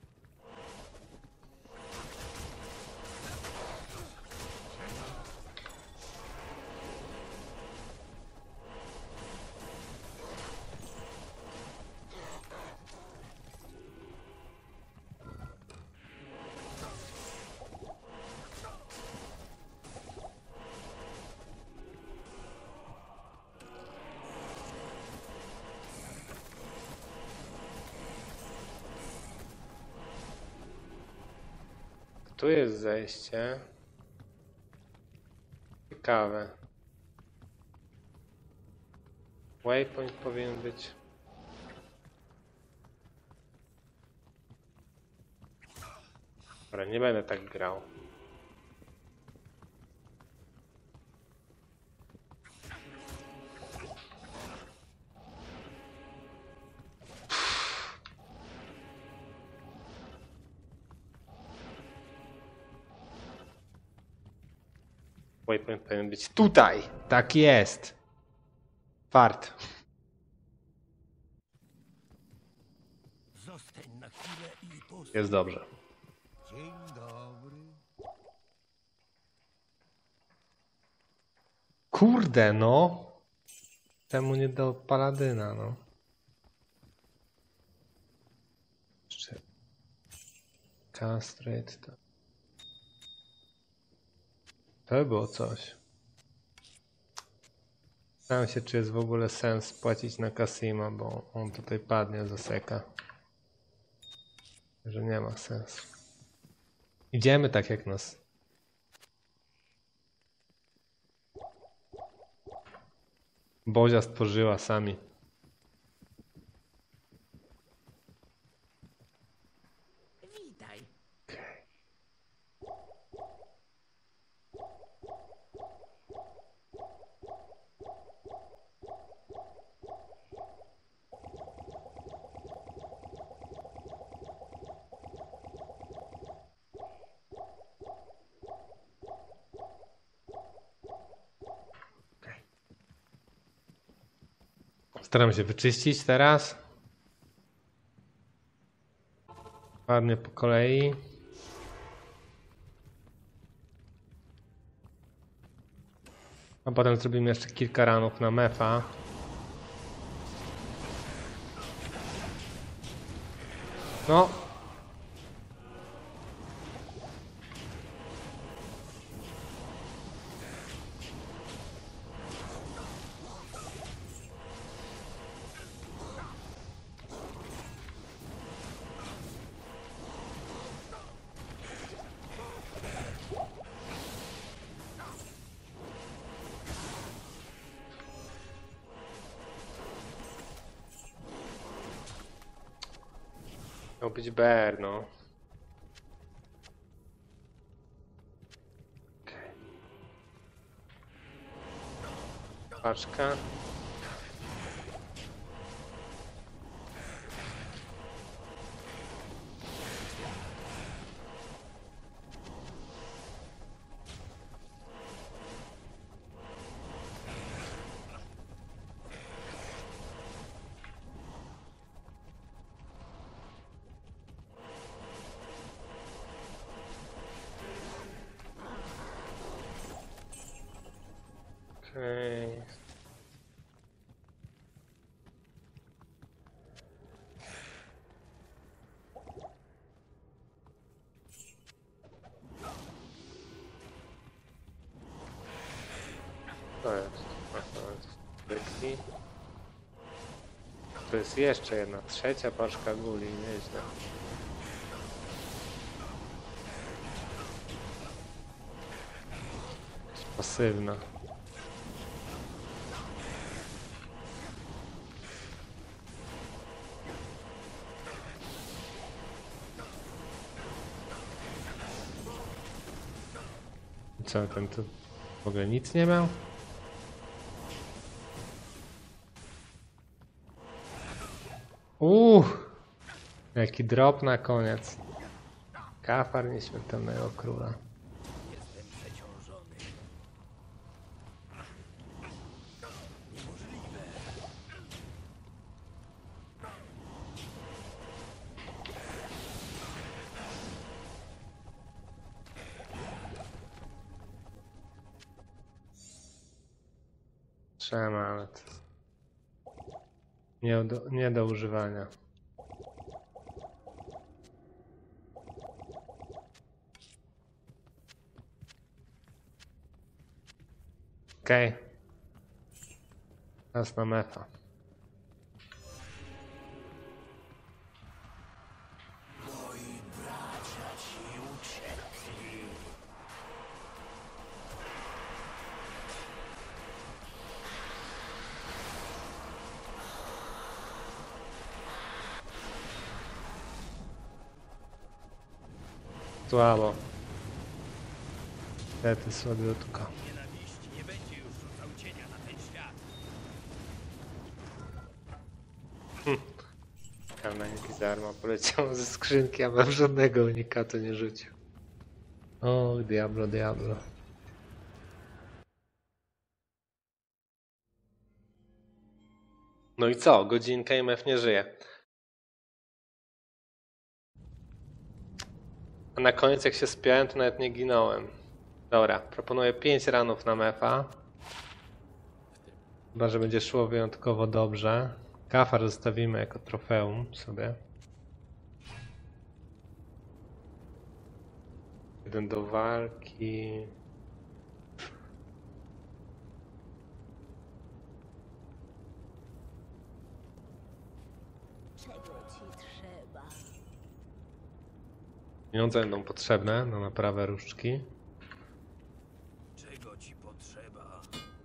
Tu jest zejście. Ciekawe. Waypoint powinien być. Dobra, nie będę tak grał. Waypoint powinien być tutaj. Tak jest. Fart. Zostań na chwilę i posłuchaj. Jest dobrze. Dzień dobry. Kurde, no. Temu nie do paladyna, no. Jeszcze. Castrate to. To było coś. Zastanawiam się, czy jest w ogóle sens płacić na Kasima, bo on tutaj padnie za seka. Że nie ma sensu. Idziemy tak jak nas. Bozia stworzyła sami. Witaj. Staram się wyczyścić teraz. Ładnie po kolei. A potem zrobimy jeszcze kilka ranów na mefa. No. Miał być BR, no. Okay. Paczka. Okej. To jest. Byki. To jest jeszcze jedna, trzecia paczka guli, nieźle. Pasywna. Co, ten tu w ogóle nic nie miał? Jaki drop na koniec. Kafar nieśmiertelnego króla. Jestem przeciążony. Niemożliwe. trzyma, ale to nie do używania. Okej. Czas na mefa. Słabo. Niestety słabiutko. Nienawiść nie będzie już rzucał cienia na ten świat. Kamienki z arma poleciał ze skrzynki, a mam żadnego unikatu nie rzucił. O, diablo, diablo. No i co? Godzinka i MF nie żyje. A na koniec jak się spiąłem, to nawet nie ginąłem. Dobra, proponuję 5 ranów na mefa. Chyba, że będzie szło wyjątkowo dobrze. Kafar zostawimy jako trofeum sobie. Jeden do walki. Czego ci trzeba? Pieniądze będą potrzebne na naprawę różdżki. Czego ci potrzeba?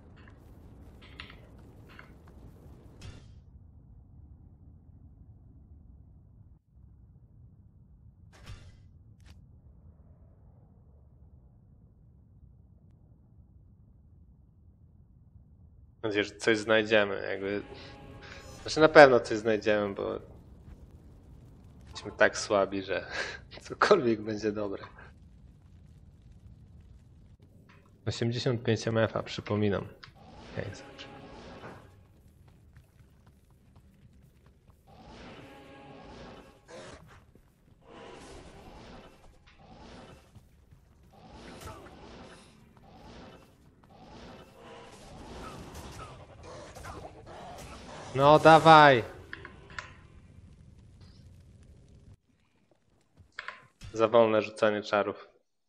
Mam nadzieję, że coś znajdziemy. Znaczy na pewno coś znajdziemy, bo jesteśmy tak słabi, że cokolwiek będzie dobre. 85 MF-a, przypominam. Okay, no dawaj! Za wolne rzucanie czarów.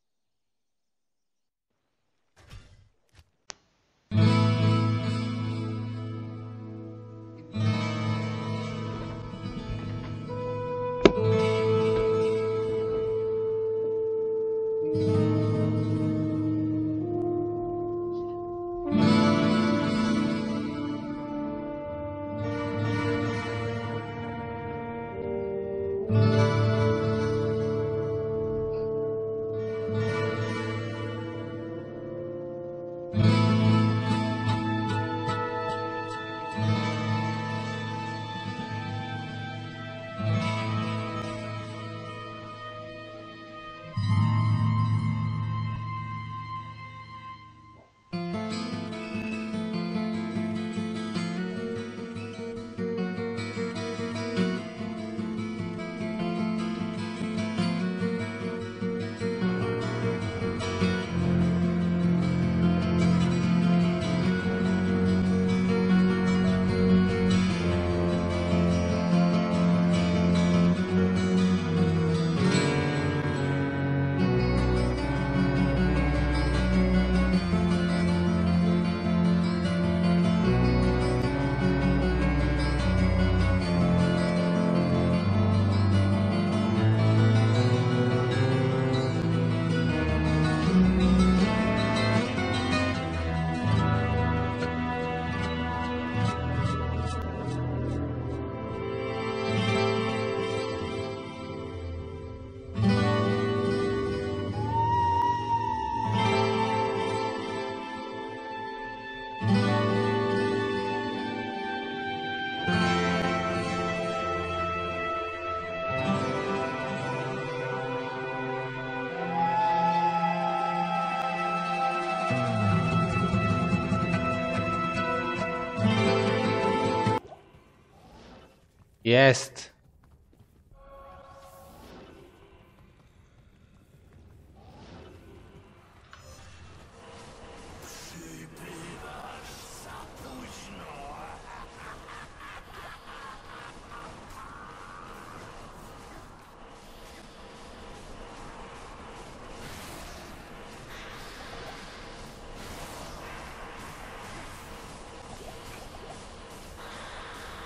Jest!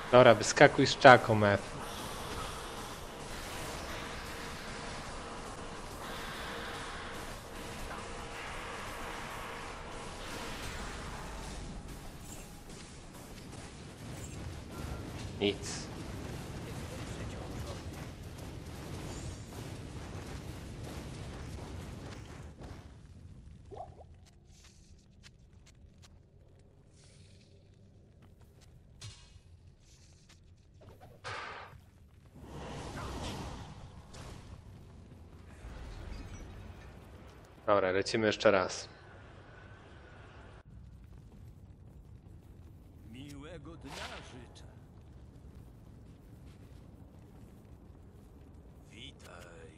Dobra, wyskakuj z czaką, F. Nic. Dobra, lecimy jeszcze raz. Miłego dnia życzę. Witaj.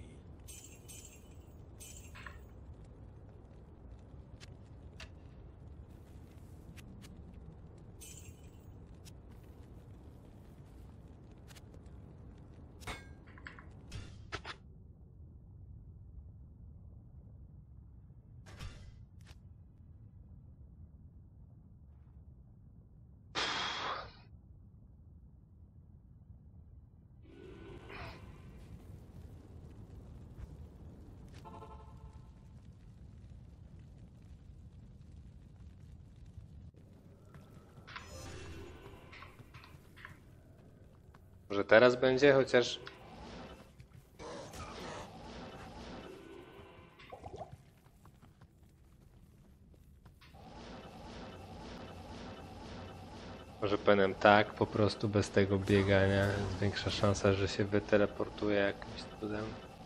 Może teraz będzie, chociaż... Może powinienem tak, po prostu bez tego biegania. Jest większa szansa, że się wyteleportuje jakimś cudem.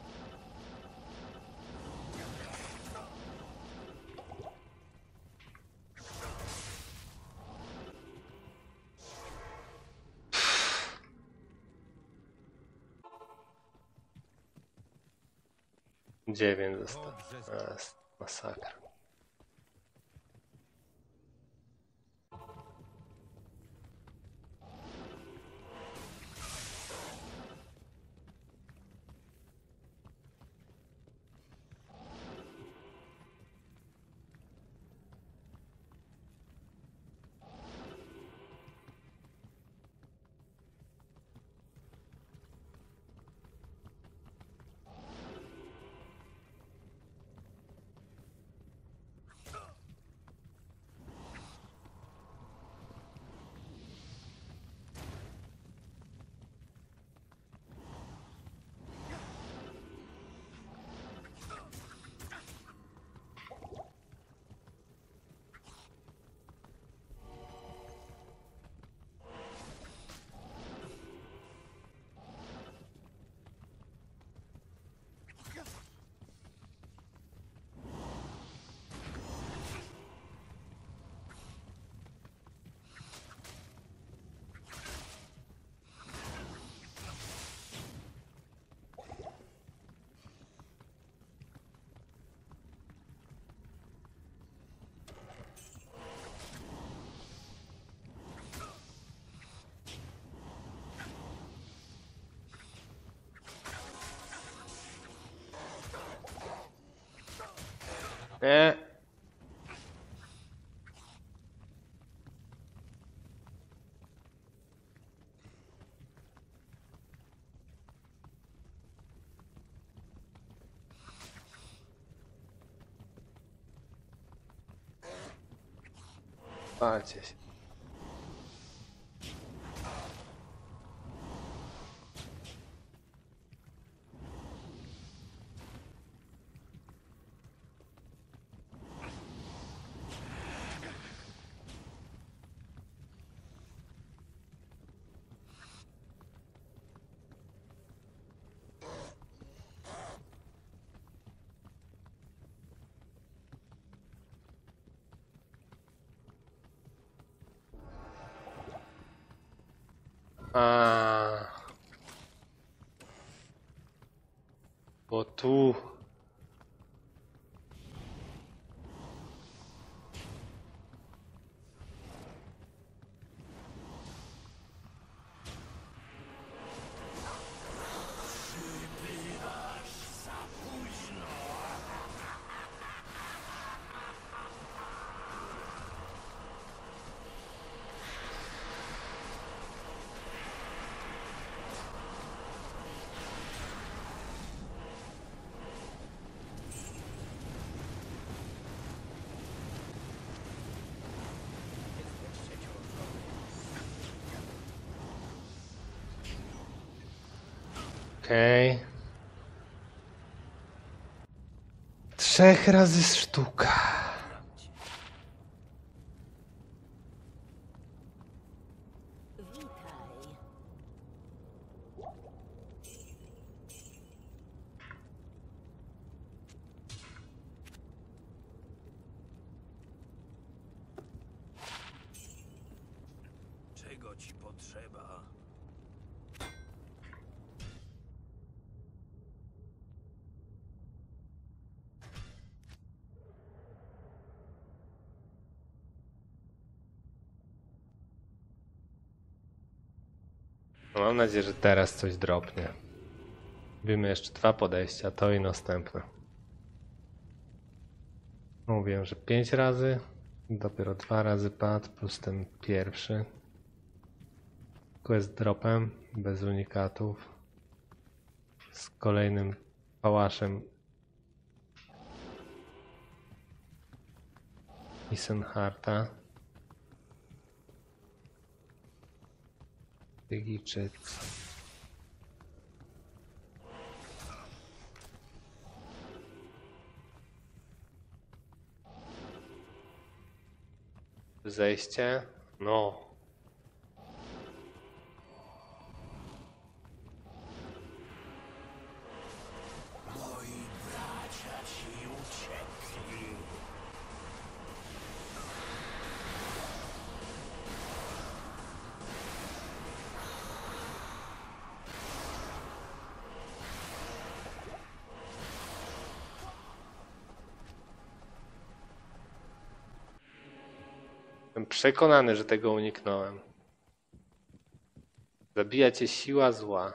Dziewięć zostało. Masakra. Nie. Palcie się. A. Bo tu. Okej. 3 razy sztuka. Witaj. Czego ci potrzeba? No, mam nadzieję, że teraz coś dropnie. Wiemy jeszcze 2 podejścia, to i następne. Mówiłem, że 5 razy, dopiero 2 razy padł, plus ten pierwszy. Quest dropem, bez unikatów. Z kolejnym pałaszem Isenharta. Tygiczyc. Zejście? No. Moi bracia ci uciekli. Jestem przekonany, że tego uniknąłem. Zabija cię siła zła.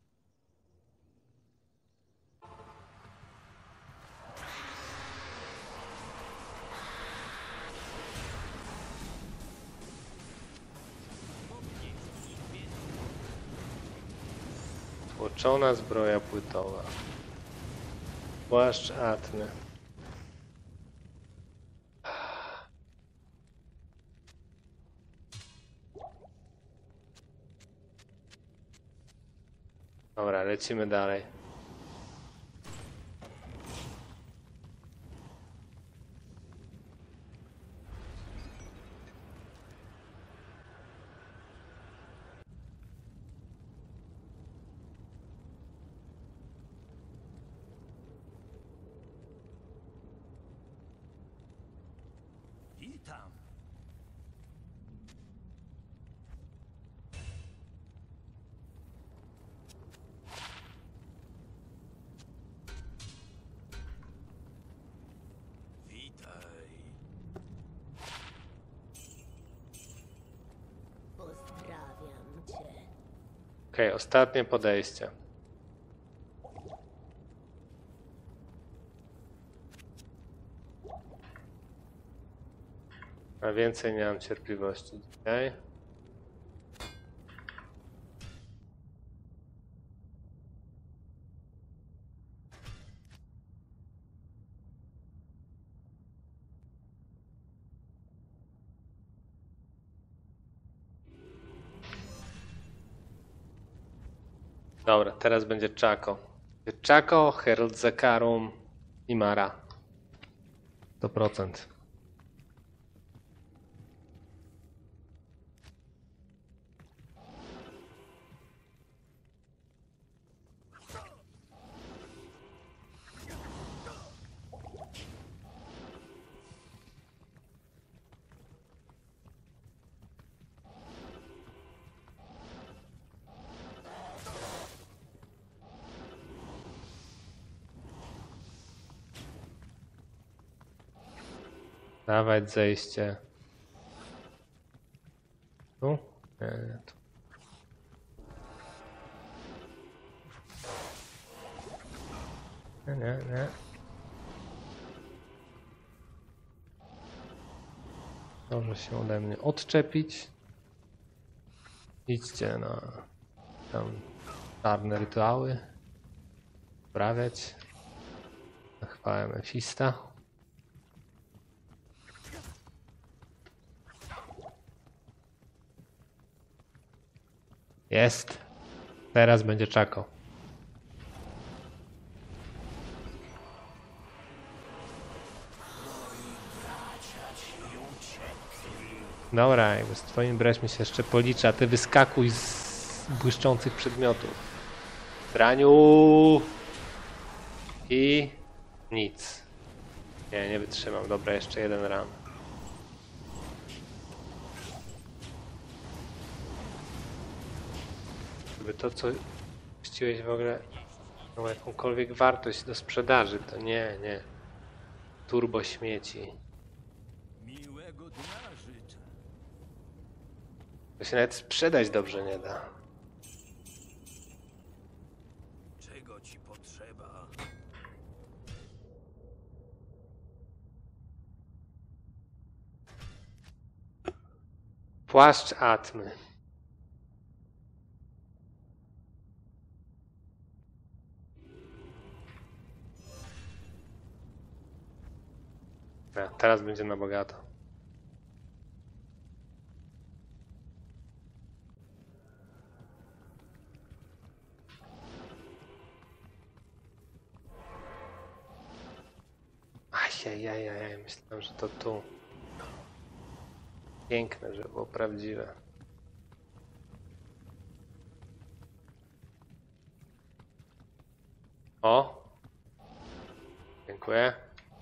Tłoczona zbroja płytowa. Płaszcz atny. Dobra, lecimy dalej. Witam. Witaj. Pozdrawiam cię. Okej, ostatnie podejście. A więcej nie mam cierpliwości dzisiaj. Dobra, teraz będzie Chaco. Chaco, Herald Zakarum i Mara. 100%. Dawać zejście. Tu? Nie, tu. Nie. Może się ode mnie odczepić. Idźcie na tam czarne rytuały. Sprawiać. Na chwałę Mefista. Jest. Teraz będzie Chaco. Dobra, jakby z twoim breźmi się jeszcze policzy, a ty wyskakuj z błyszczących przedmiotów. Braniu! I nic. Nie, nie wytrzymam. Dobra, jeszcze jeden ran. Gdyby to, co chciałeś w ogóle miało jakąkolwiek wartość do sprzedaży, to nie, nie. Turbo śmieci. Miłego dnia życzę. To się nawet sprzedać dobrze nie da. Czego ci potrzeba? Płaszcz Atmy. A, teraz będzie na bogato. Ajajajaj, myślałem, że to tu. Piękne, że było prawdziwe. O! Dziękuję.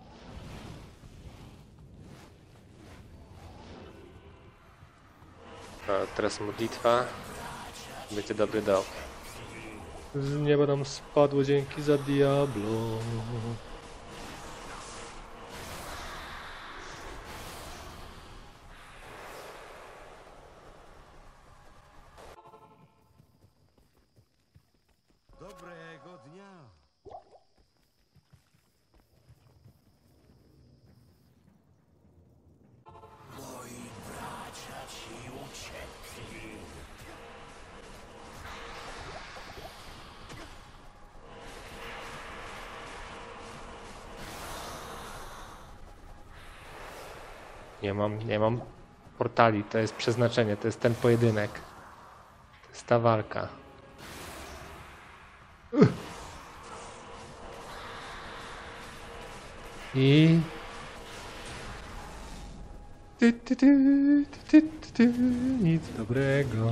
No, teraz modlitwa. Będzie dobry dom. Z nieba nam spadło dzięki za Diablo. Dobrego dnia. Moi bracia ci uciekli. Nie mam portali, to jest przeznaczenie, to jest ten pojedynek. To jest ta walka. I... Nic dobrego.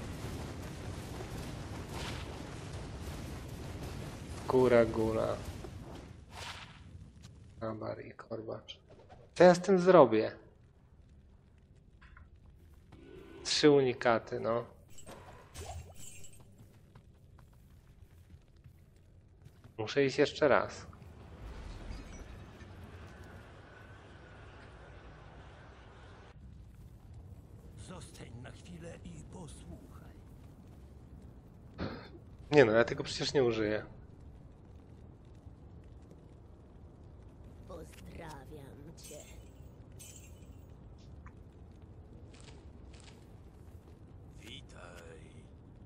Góra. Ambar i korbacz. Co ja z tym zrobię? 3 unikaty, no. Muszę iść jeszcze raz. Zostań na chwilę i posłuchaj. Nie no, ja tego przecież nie użyję. Pozdrawiam cię. Witaj.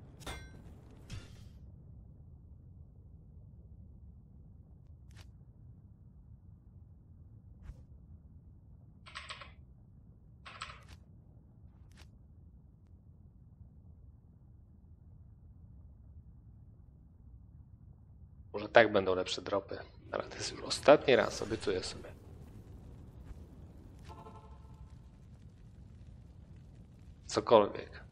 Może tak będą lepsze dropy. Ale to jest już ostatni raz, obiecuję sobie. Cokolwiek.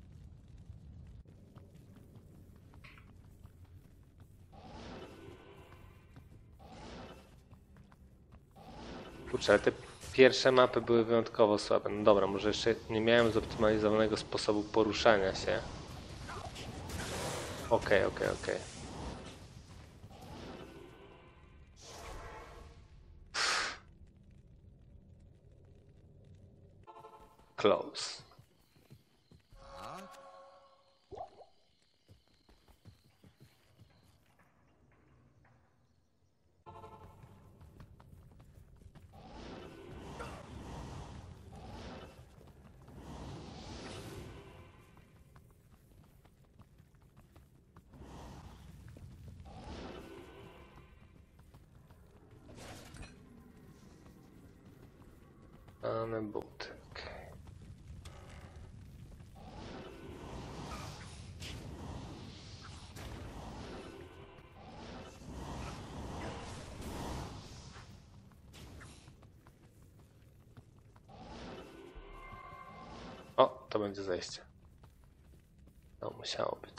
Kurczę, ale te pierwsze mapy były wyjątkowo słabe. No dobra, może jeszcze nie miałem zoptymalizowanego sposobu poruszania się. Okej. Close. Mamy buty. Okay. to będzie zejście. To musiało być.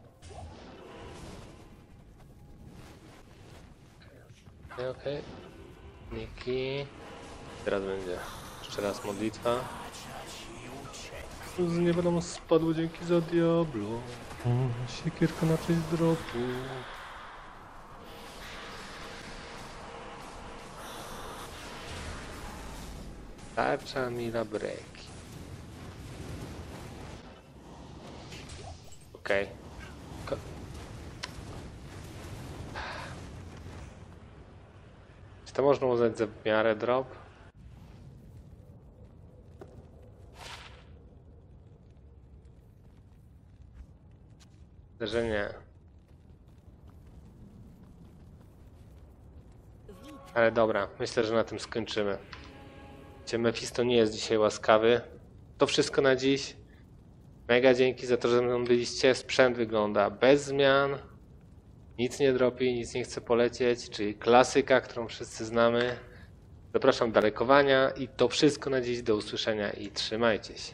Okej. Niki. Teraz będzie jeszcze raz modlitwa. Z nieba nam spadło dzięki za Diablo. Siekierka na część dropu. Tarcza Mila Breki. Okej. Czy to można uznać za w miarę drop? Myślę, że nie. Ale dobra, myślę, że na tym skończymy. Mephisto nie jest dzisiaj łaskawy. To wszystko na dziś. Mega dzięki za to, że ze mną byliście. Sprzęt wygląda bez zmian. Nic nie dropi, nic nie chce polecieć, czyli klasyka, którą wszyscy znamy. Zapraszam do lajkowania i to wszystko na dziś. Do usłyszenia i trzymajcie się.